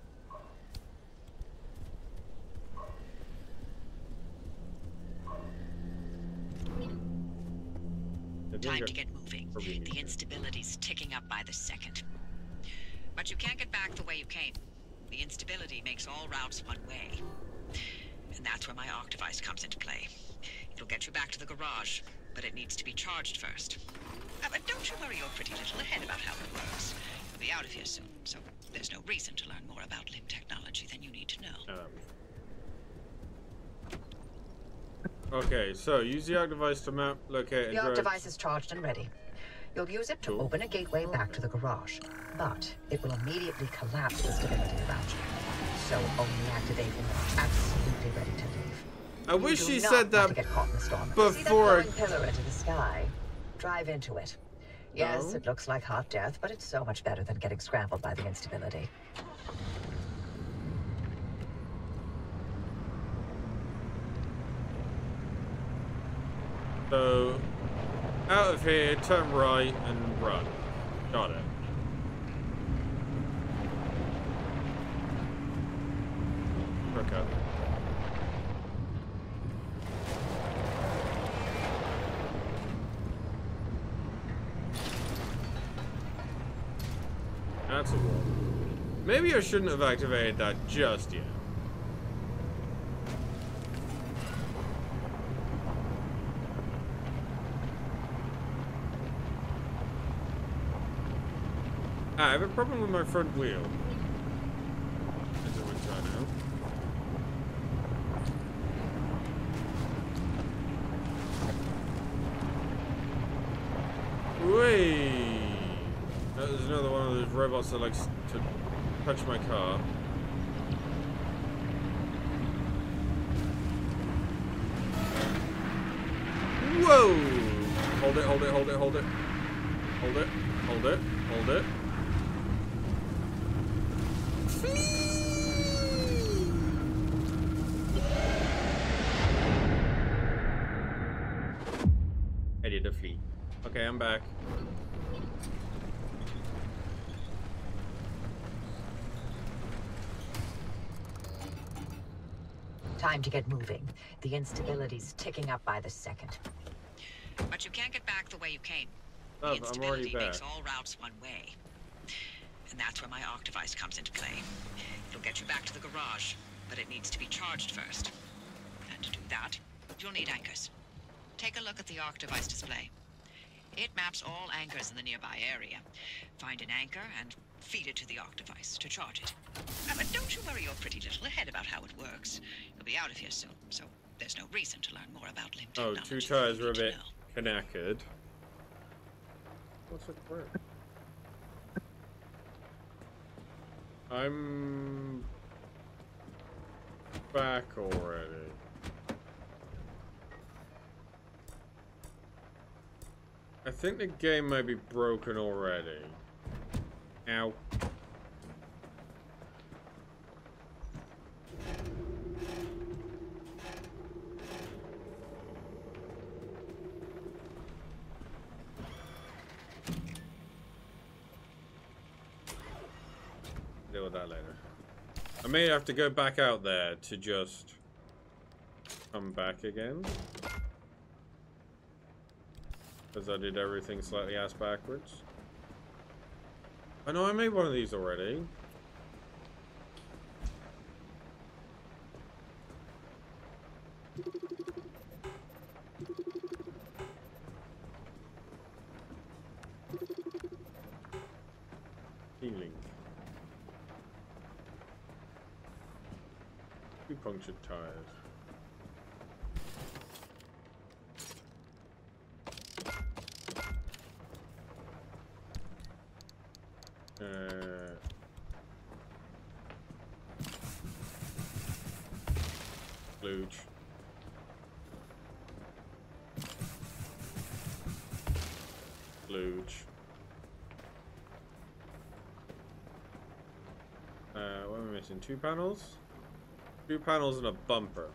Time to get moving. The instability's ticking up by the second. But you can't get back the way you came. The instability makes all routes one way. And that's where my arc device comes into play. It'll get you back to the garage, but it needs to be charged first. Uh, but don't you worry your pretty little head about how it works. You'll be out of here soon, so there's no reason to learn more about limb technology than you need to know. Um. Okay, so use the arc device to map, locate, and The arc drive. device is charged and ready. You'll use it to Cool. open a gateway back to the garage, but it will immediately collapse the stability around you. So only activate when you're absolutely ready to leave. I You wish do she not said want that to get caught in the storm. before. See that glowing pillar into the sky? Drive into it. Yes, No. it looks like hot death, but it's so much better than getting scrambled by the instability. So, out of here, turn right, and run. Got it. Okay. That's a wall. Maybe I shouldn't have activated that just yet. Ah, I have a problem with my front wheel. As it would turn out. Whee! Oh, there's another one of those robots that likes to touch my car. Whoa! Hold it, hold it, hold it, hold it. Hold it, hold it, hold it. I did a flee. Okay, I'm back. Time to get moving. The instability's ticking up by the second. But you can't get back the way you came. The Oh, I'm already instability there. makes all routes one way. And that's where my arc device comes into play. It'll get you back to the garage, but it needs to be charged first. And to do that, you'll need anchors. Take a look at the arc device display. It maps all anchors in the nearby area. Find an anchor and feed it to the arc device to charge it. Uh, but don't you worry your pretty little head about how it works. You'll be out of here soon, so there's no reason to learn more about Lim Oh, technology. two tires were a bit knackered. What's it for? I'm back already. I think the game might be broken already. Ow. Deal with that later. I may have to go back out there to just come back again. Because I did everything slightly ass backwards. I know I made one of these already. Healing. Two punctured tires. Uh, Luge. Luge. Uh, what am I missing? Two panels? Two panels and a bumper.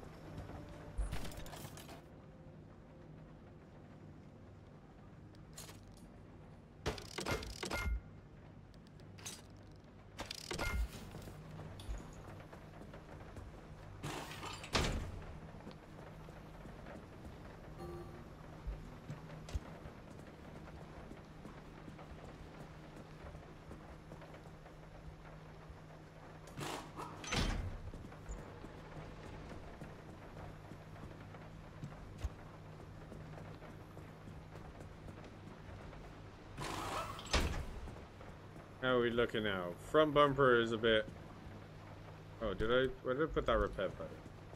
How are we looking now? Front bumper is a bit... Oh, did I... Where did I put that repair button?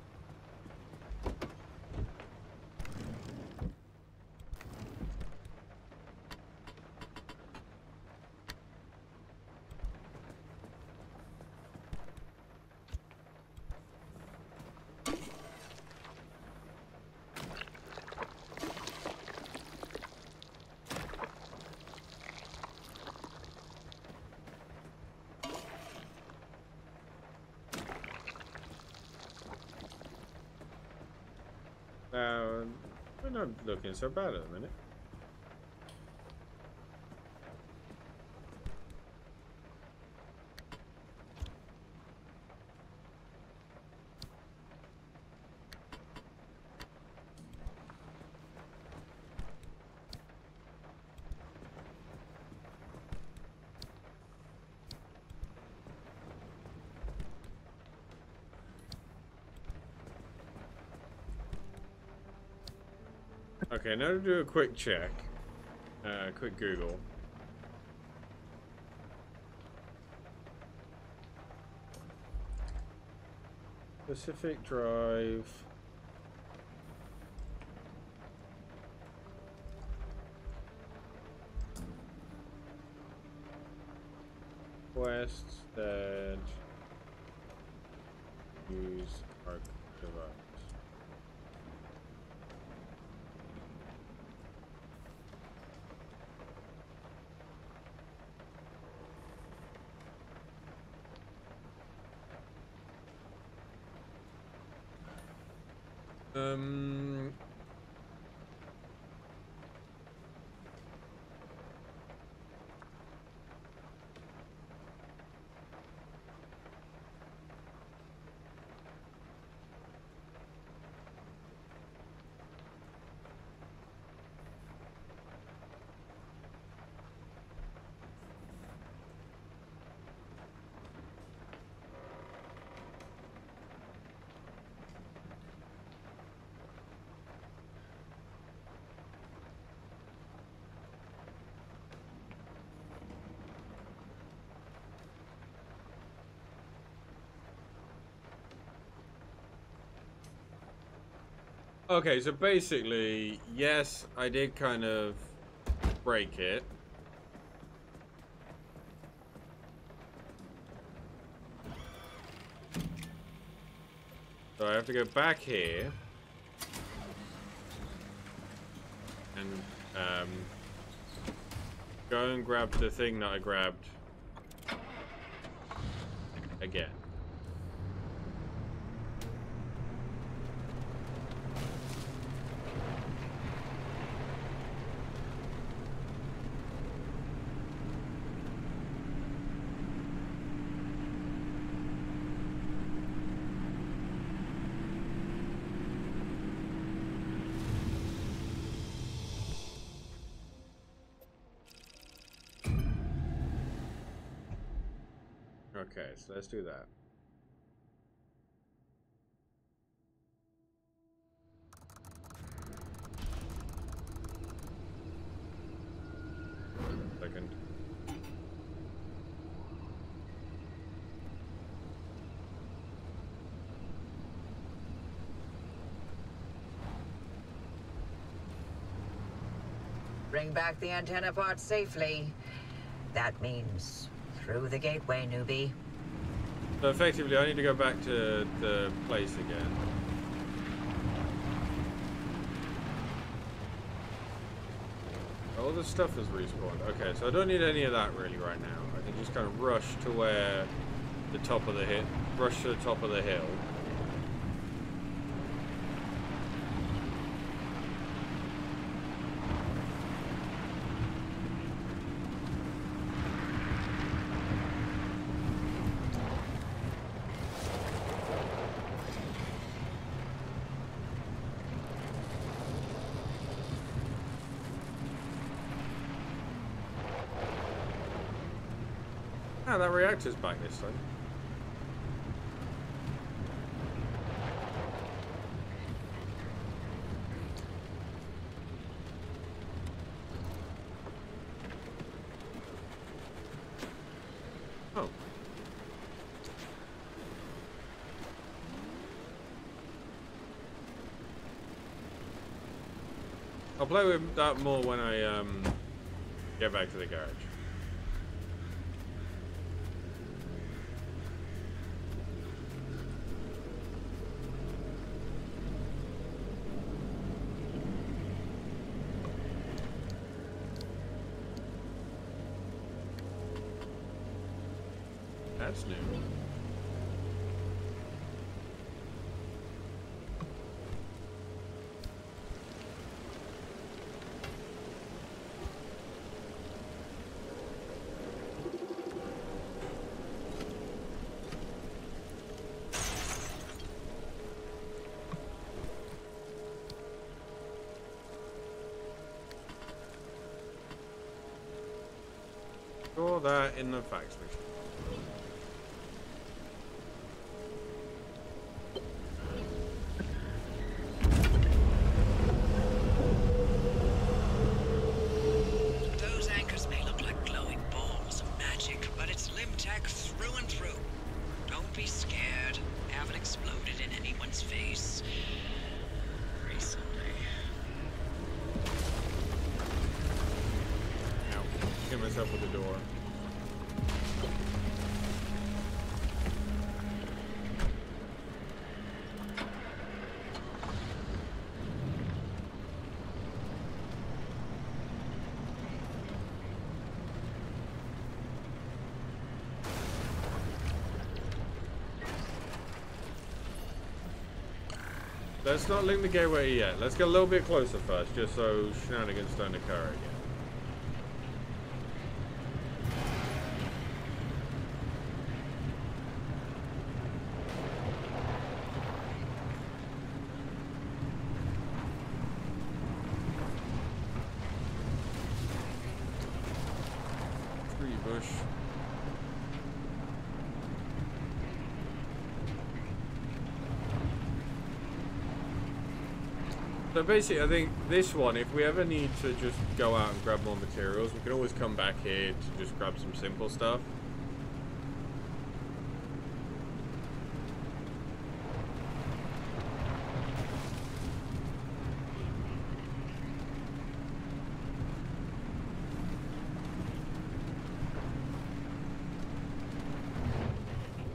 Uh, we're not looking so bad at the minute. Okay, now to do a quick check. Uh, quick Google. Pacific Drive. West, Stead. Use arc device. Um. Okay, so basically, yes, I did kind of break it. So I have to go back here and um, go and grab the thing that I grabbed again. Okay, so let's do that. Second. Bring back the antenna part safely. That means through the gateway, newbie. So effectively, I need to go back to the place again. All the stuff is respawned. Okay, so I don't need any of that really right now. I can just kind of rush to where the top of the hit, rush to the top of the hill. Ah, that reactor's back this time. Oh. I'll play with that more when I um get back to the garage. That's new. Store that in the fax machine. With the door. Let's not link the gateway yet. Let's get a little bit closer first, just so shenanigans don't occur again. Bush. So basically, I think this one, if we ever need to just go out and grab more materials, we can always come back here to just grab some simple stuff.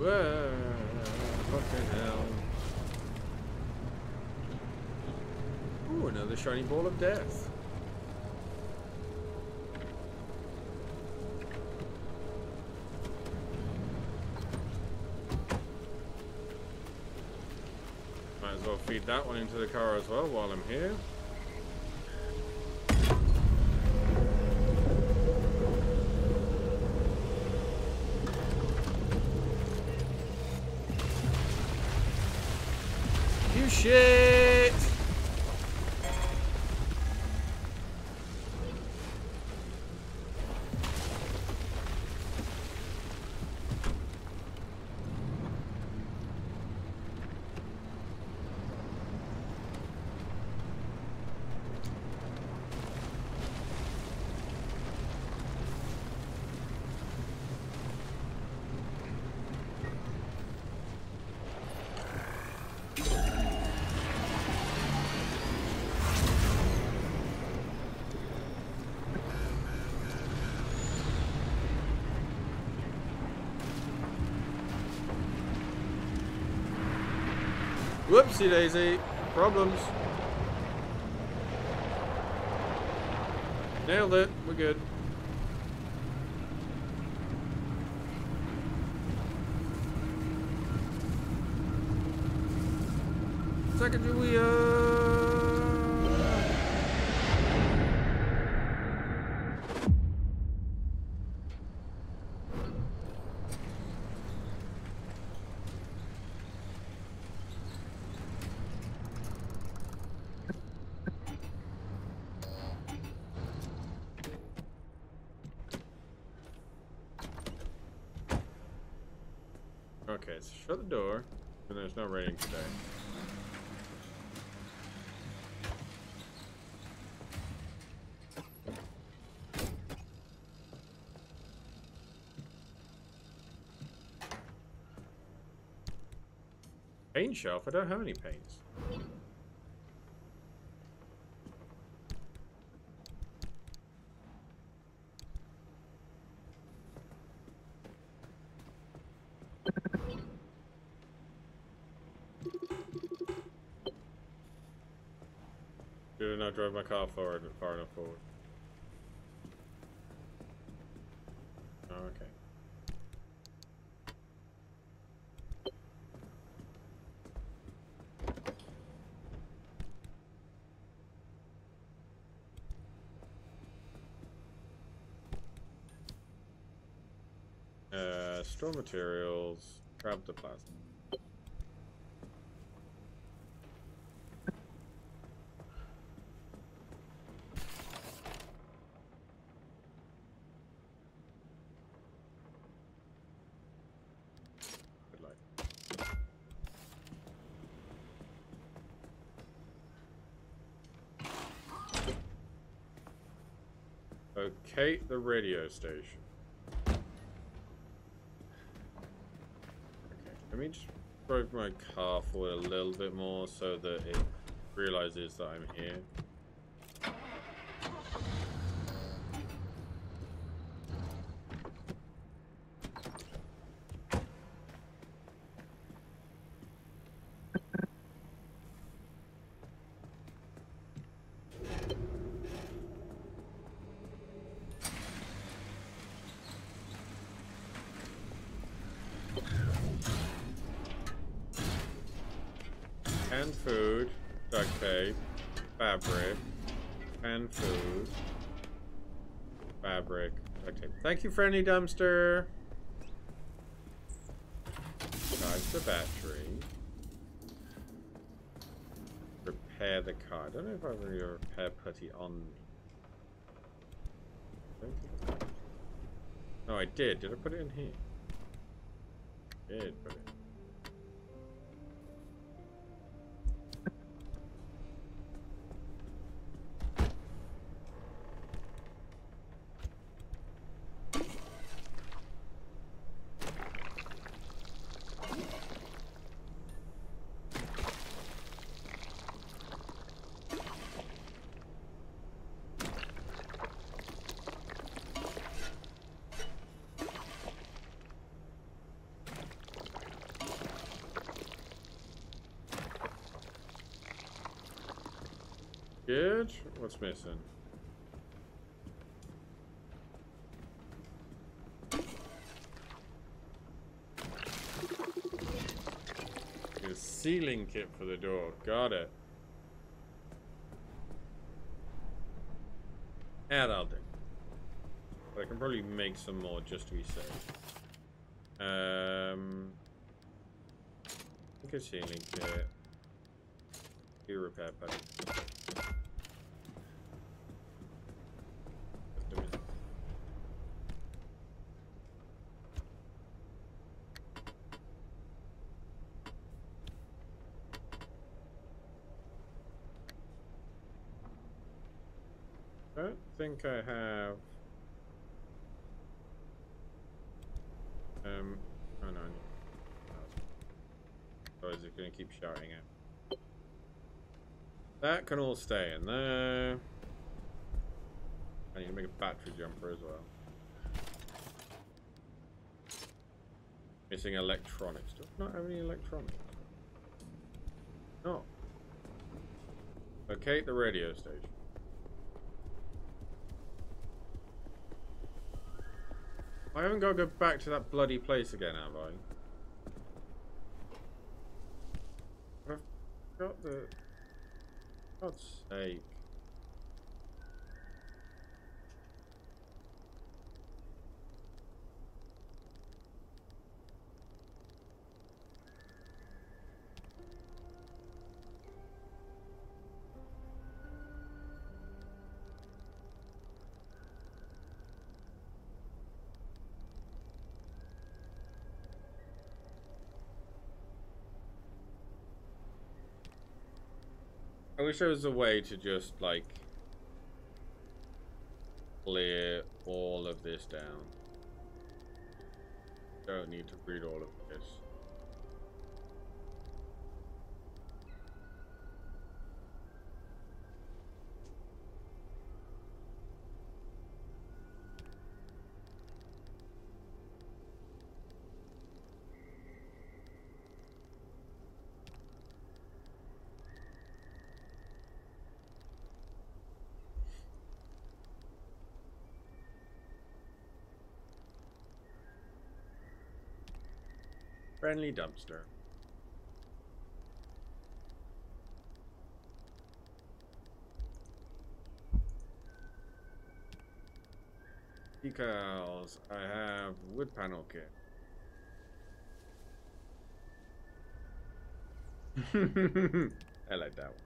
Whoa, fucking hell. Ooh, another shiny ball of death. Might as well feed that one into the car as well while I'm here. You shit! Whoopsie daisy. Problems. Nailed it. We're good. Secondary, uh... Okay, so shut the door, and there's no raining today. Paint shelf? I don't have any paints. Did I not drive my car forward far enough forward? Oh, okay. Uh, store materials, grab the plasma. Locate the radio station. Okay, let me just drive my car forward a little bit more so that it realizes that I'm here. Canned food, duct tape, fabric, canned food, fabric, duct tape. Thank you, friendly dumpster. Charge the battery. Repair the car. I don't know if I have any repair putty on me. I don't think I- No, I did. Did I put it in here? I did put it. Good. What's missing? A sealing kit for the door. Got it. Yeah, that'll do. But I can probably make some more just to be safe. Um, I think a sealing kit. Do repair, buddy. Just a minute. I don't think I have. Um, oh no. Otherwise, it's going to keep shouting out. That can all stay in there. I need to make a battery jumper as well. Missing electronics. Does not have any electronics. No. Locate the radio station. I haven't got to go back to that bloody place again, have I? I've got the... For God's sake. I wish there was a way to just, like, clear all of this down. Don't need to read all of this. Friendly dumpster. Decals. I have wood panel kit. I like that one.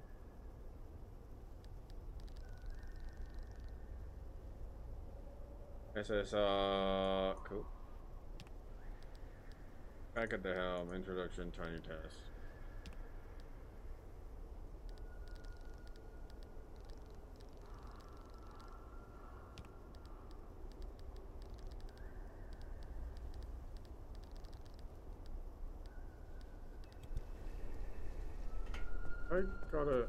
S S R. Cool. Back at the helm, introduction, tiny test. I gotta...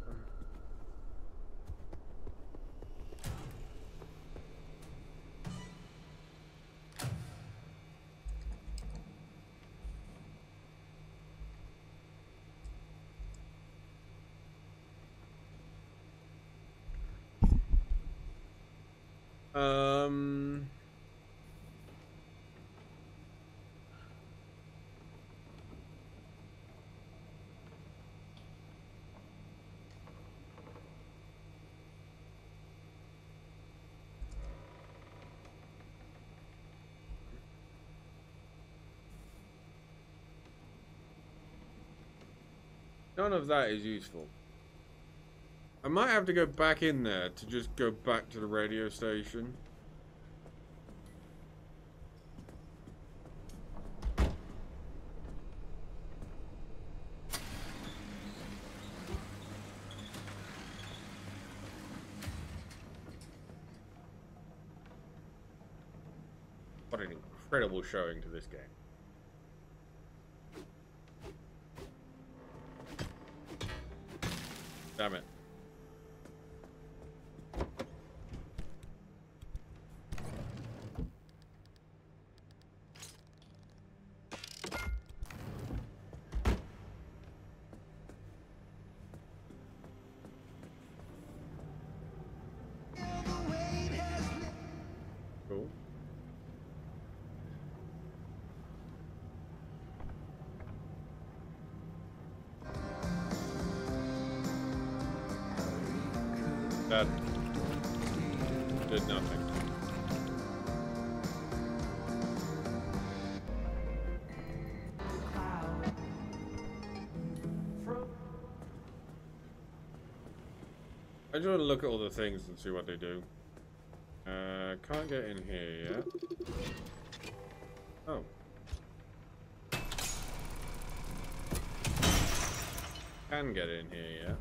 Um... None of that is useful. I might have to go back in there to just go back to the radio station. What an incredible showing to this game. Damn it. That did nothing. I just want to look at all the things and see what they do. Uh, can't get in here yet. Oh. Can get in here yet.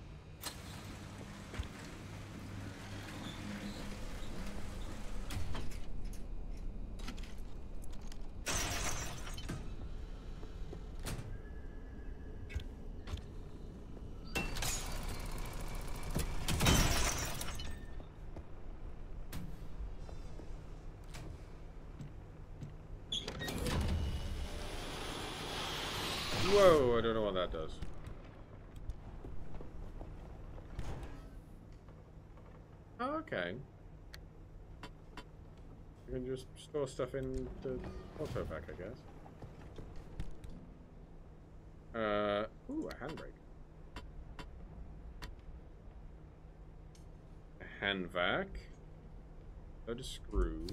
Whoa, I don't know what that does. Oh, okay. You can just store stuff in the auto pack, I guess. Uh, ooh, a handbrake. A hand vac. Load of screws.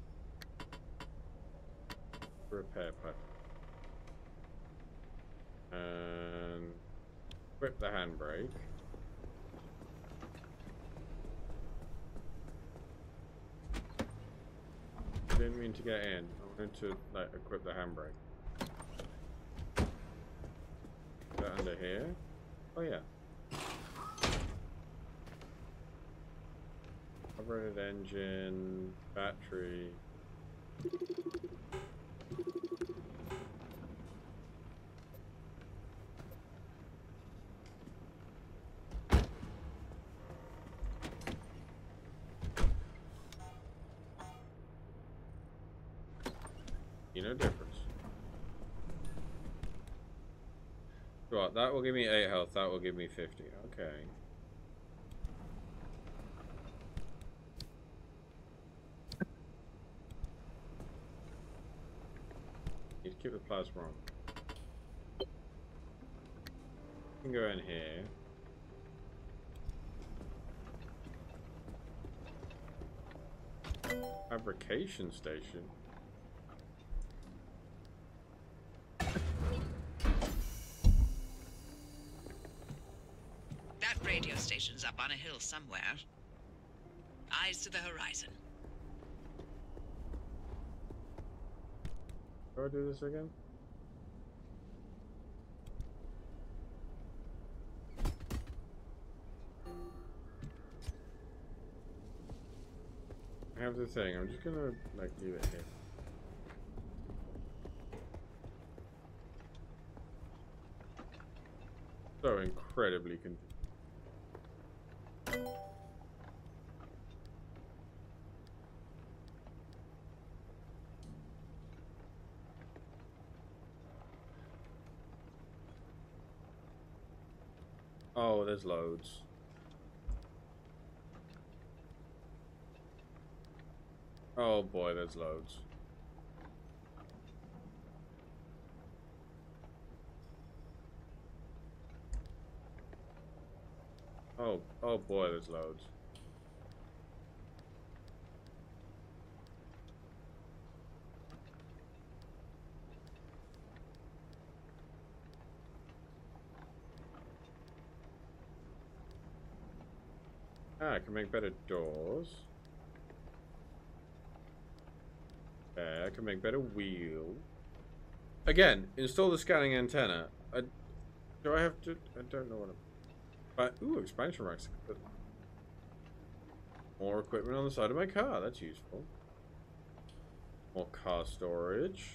Repair pipe. And equip the handbrake. Didn't mean to get in. I wanted to like equip the handbrake. Is that under here? Oh yeah. Operated engine, battery. No difference. Right, that will give me eight health, that will give me fifty. Okay. Need to keep the plasma on. You can go in here. Fabrication station. Radio station's up on a hill somewhere. Eyes to the horizon. How do I do this again? I have the thing. I'm just gonna like leave it here. So incredibly confused. Oh, there's loads. Oh boy, there's loads. Oh, oh boy, there's loads. Ah, I can make better doors. Okay, I can make better wheels. Again, install the scanning antenna. I, do I have to? I don't know what I'm... But, ooh, expansion racks. More equipment on the side of my car. That's useful. More car storage.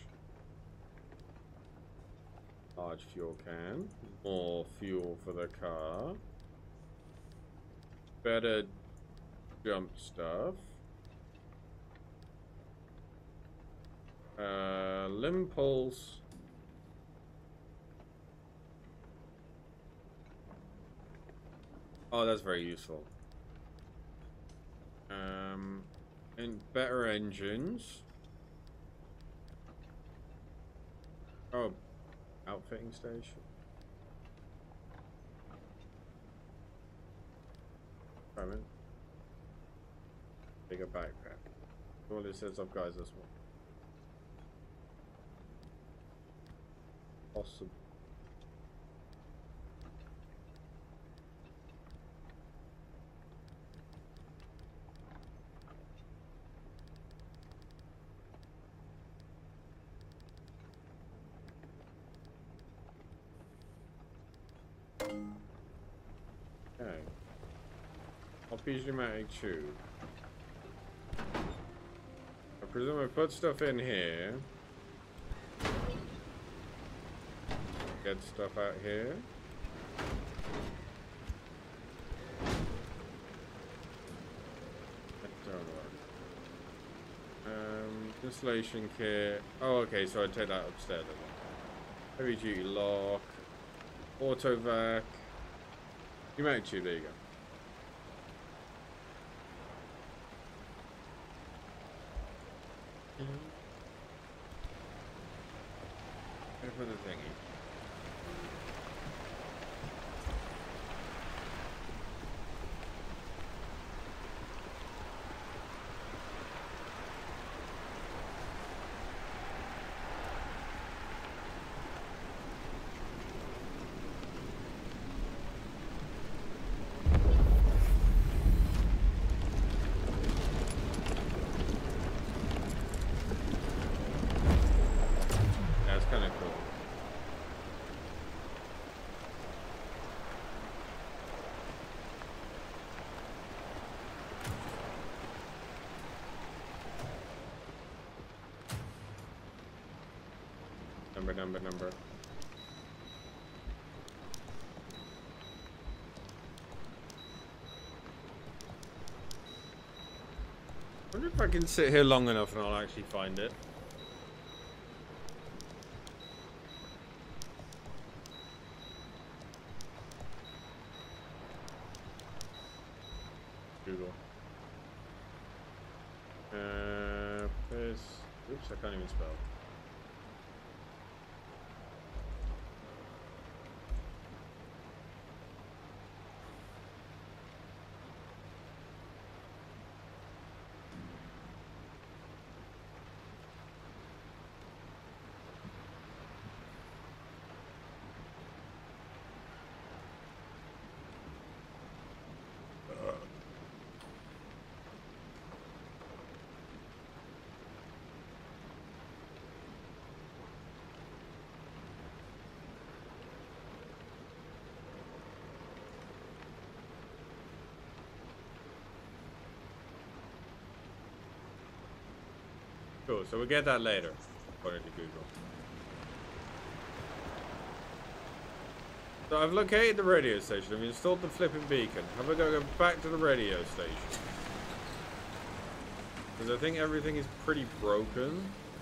Large fuel can. More fuel for the car. Better jump stuff. Uh, limb pulse. Oh, that's very useful. Um, and better engines. Oh, outfitting station. Oh, moment. Bigger backpack. All it says of guys this one. Awesome. Okay. Pneumatic tube. I presume I put stuff in here. Get stuff out here. That don't work. Um, installation kit. Oh, okay, so I take that upstairs. Heavy duty lock. Auto vac. Pneumatic tube, there you go. For the thingy. That's kind of cool. Number, number, number. I wonder if I can sit here long enough and I'll actually find it. Google. Uh, this. Oops, I can't even spell. Cool, so we'll get that later, according to Google. So I've located the radio station, I've installed the flipping beacon. Have I got to go back to the radio station? Because I think everything is pretty broken.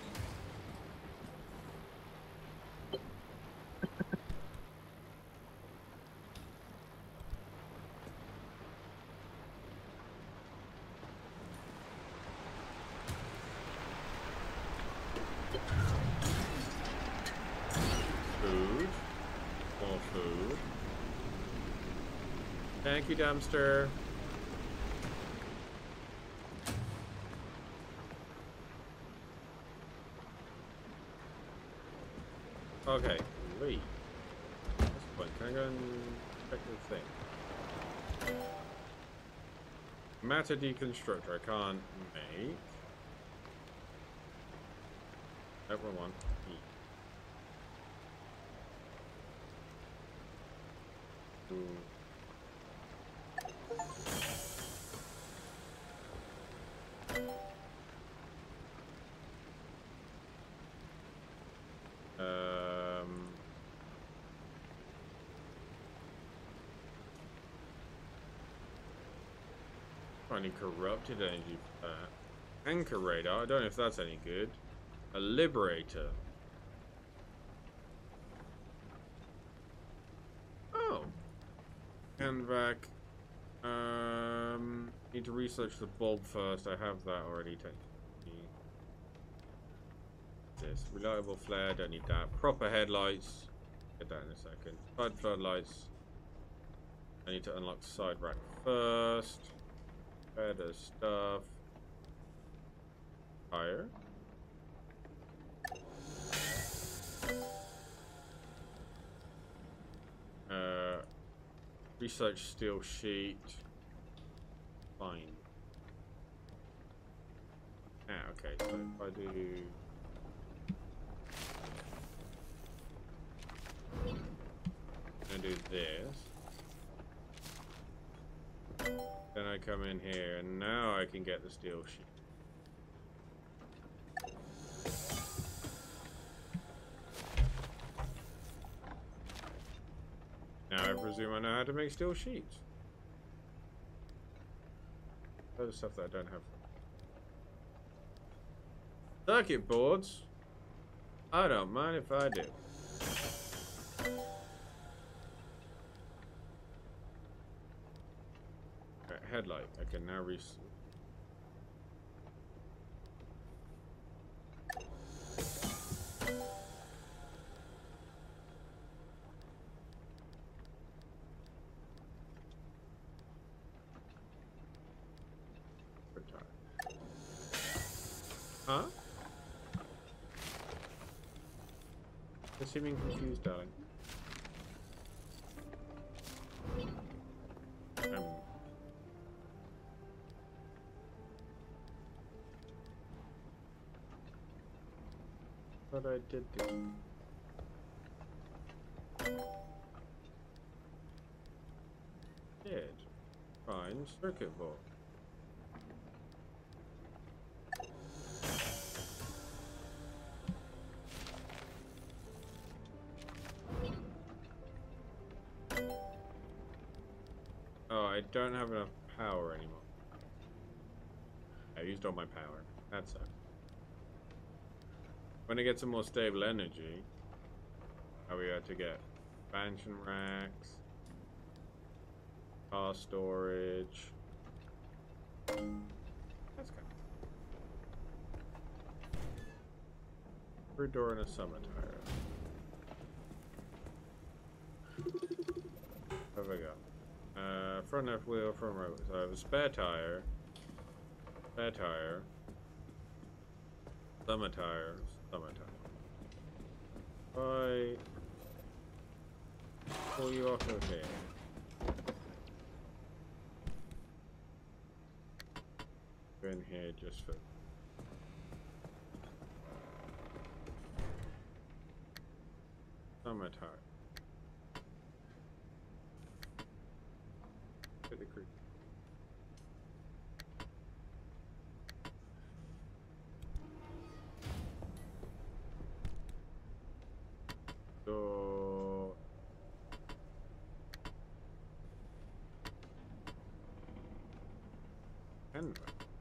Thank you, dumpster. Okay, wait. That's fun. Can I go and check the thing? Matter deconstructor. I can't make. That one. Ooh. Um, finding corrupted energy for that. Anchor radar, I don't know if that's any good. A liberator. Oh. And back. Um, need to research the bulb first. I have that already. This reliable flare, don't need that. Proper headlights, get that in a second. Side floodlights, I need to unlock the side rack first. Better stuff. Higher. Uh, research steel sheet. Fine. Ah, okay, so if I do... I'm gonna do this. Then I come in here, and now I can get the steel sheet. Now I presume I know how to make steel sheets. Other stuff that I don't have. Circuit boards? I don't mind if I do. Right, headlight. I can now re- Huh? You're seeming confused, darling. Um. But I did this. Did. Fine. Circuit board. I don't have enough power anymore. I used all my power. That sucks. When I get some more stable energy, are we able to get expansion racks, car storage? That's good. Fruit door and a summer tire. Where have I got? Uh, front left wheel, front right wheel. So I have a spare tire, spare tire, summer tire, summer tire. If I pull you off of here. Go in here just for. Summer tire. The creek. So and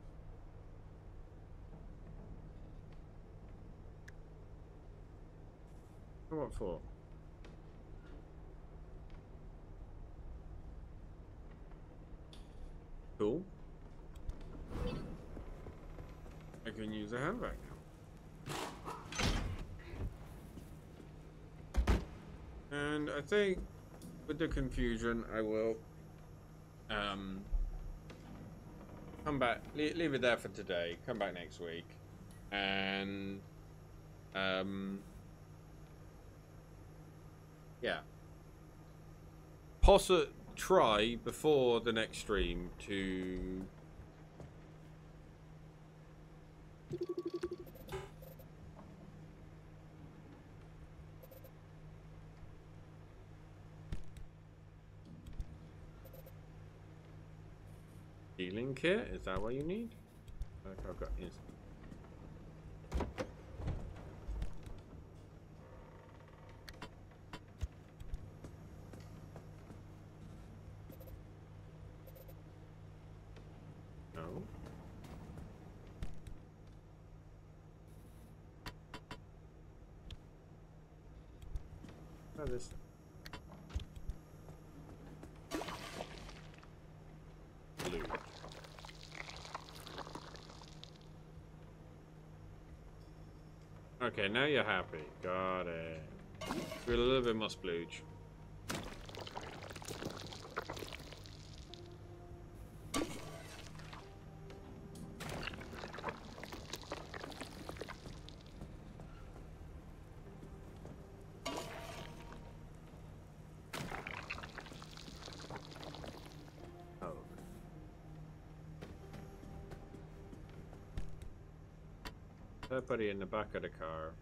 what for? Cool. I can use a handbag now. And I think with the confusion, I will um, come back, leave, leave it there for today, come back next week, and um, yeah. Possi- try before the next stream to healing kit. Is that what you need? Like I've got instant. This. Blue. Okay, now you're happy. Got it. We're a little bit more splooge. Third party in the back of the car.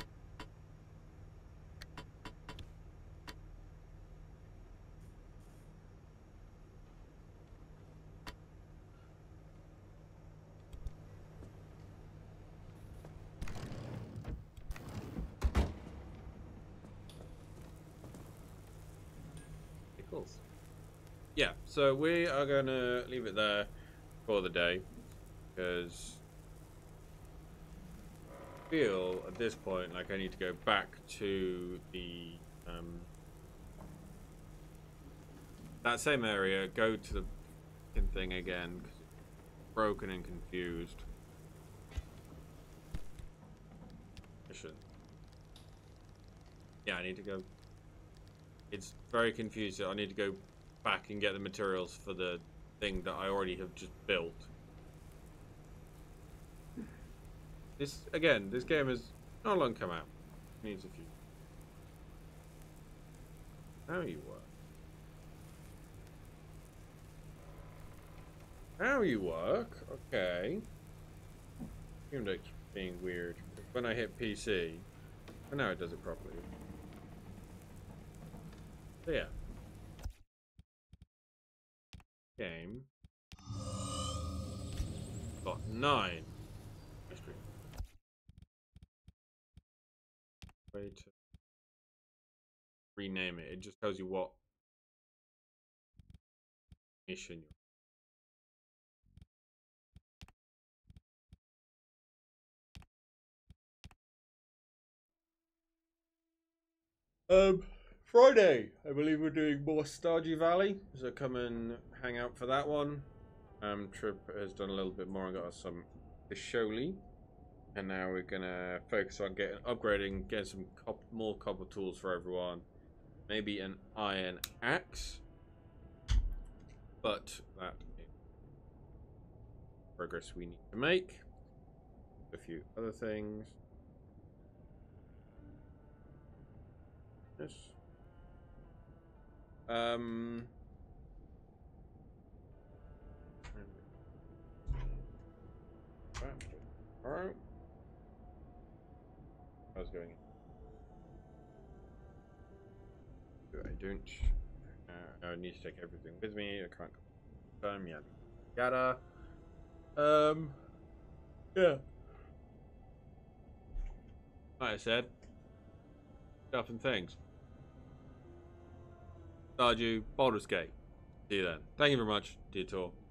Pickles. Yeah, so we are gonna leave it there for the day because I feel at this point like I need to go back to the um, that same area, go to the fucking thing again because it's broken and confused. Mission. Yeah, I need to go. It's very confusing. I need to go back and get the materials for the thing that I already have just built. This, again, this game has not long come out. It needs a few. How you work? How you work? Okay. Index being weird. When I hit P C, but now it does it properly. So yeah. Game. Got nine. History. Way to rename it. It just tells you what mission you're. Um. Friday, I believe we're doing more Stardew Valley, so come and hang out for that one. Um, Trip has done a little bit more and got us some Isholi, and now we're gonna focus on getting upgrading, getting some cop more copper tools for everyone, maybe an iron axe, but that is progress we need to make. A few other things. Yes. Um, alright. How's it going? I don't. Uh, I need to take everything with me. I can't confirm yet. Yada. Um. Yeah. Like I said, stuff and things. Stardew, Baldur's Gate. See you then. Thank you very much, Detour.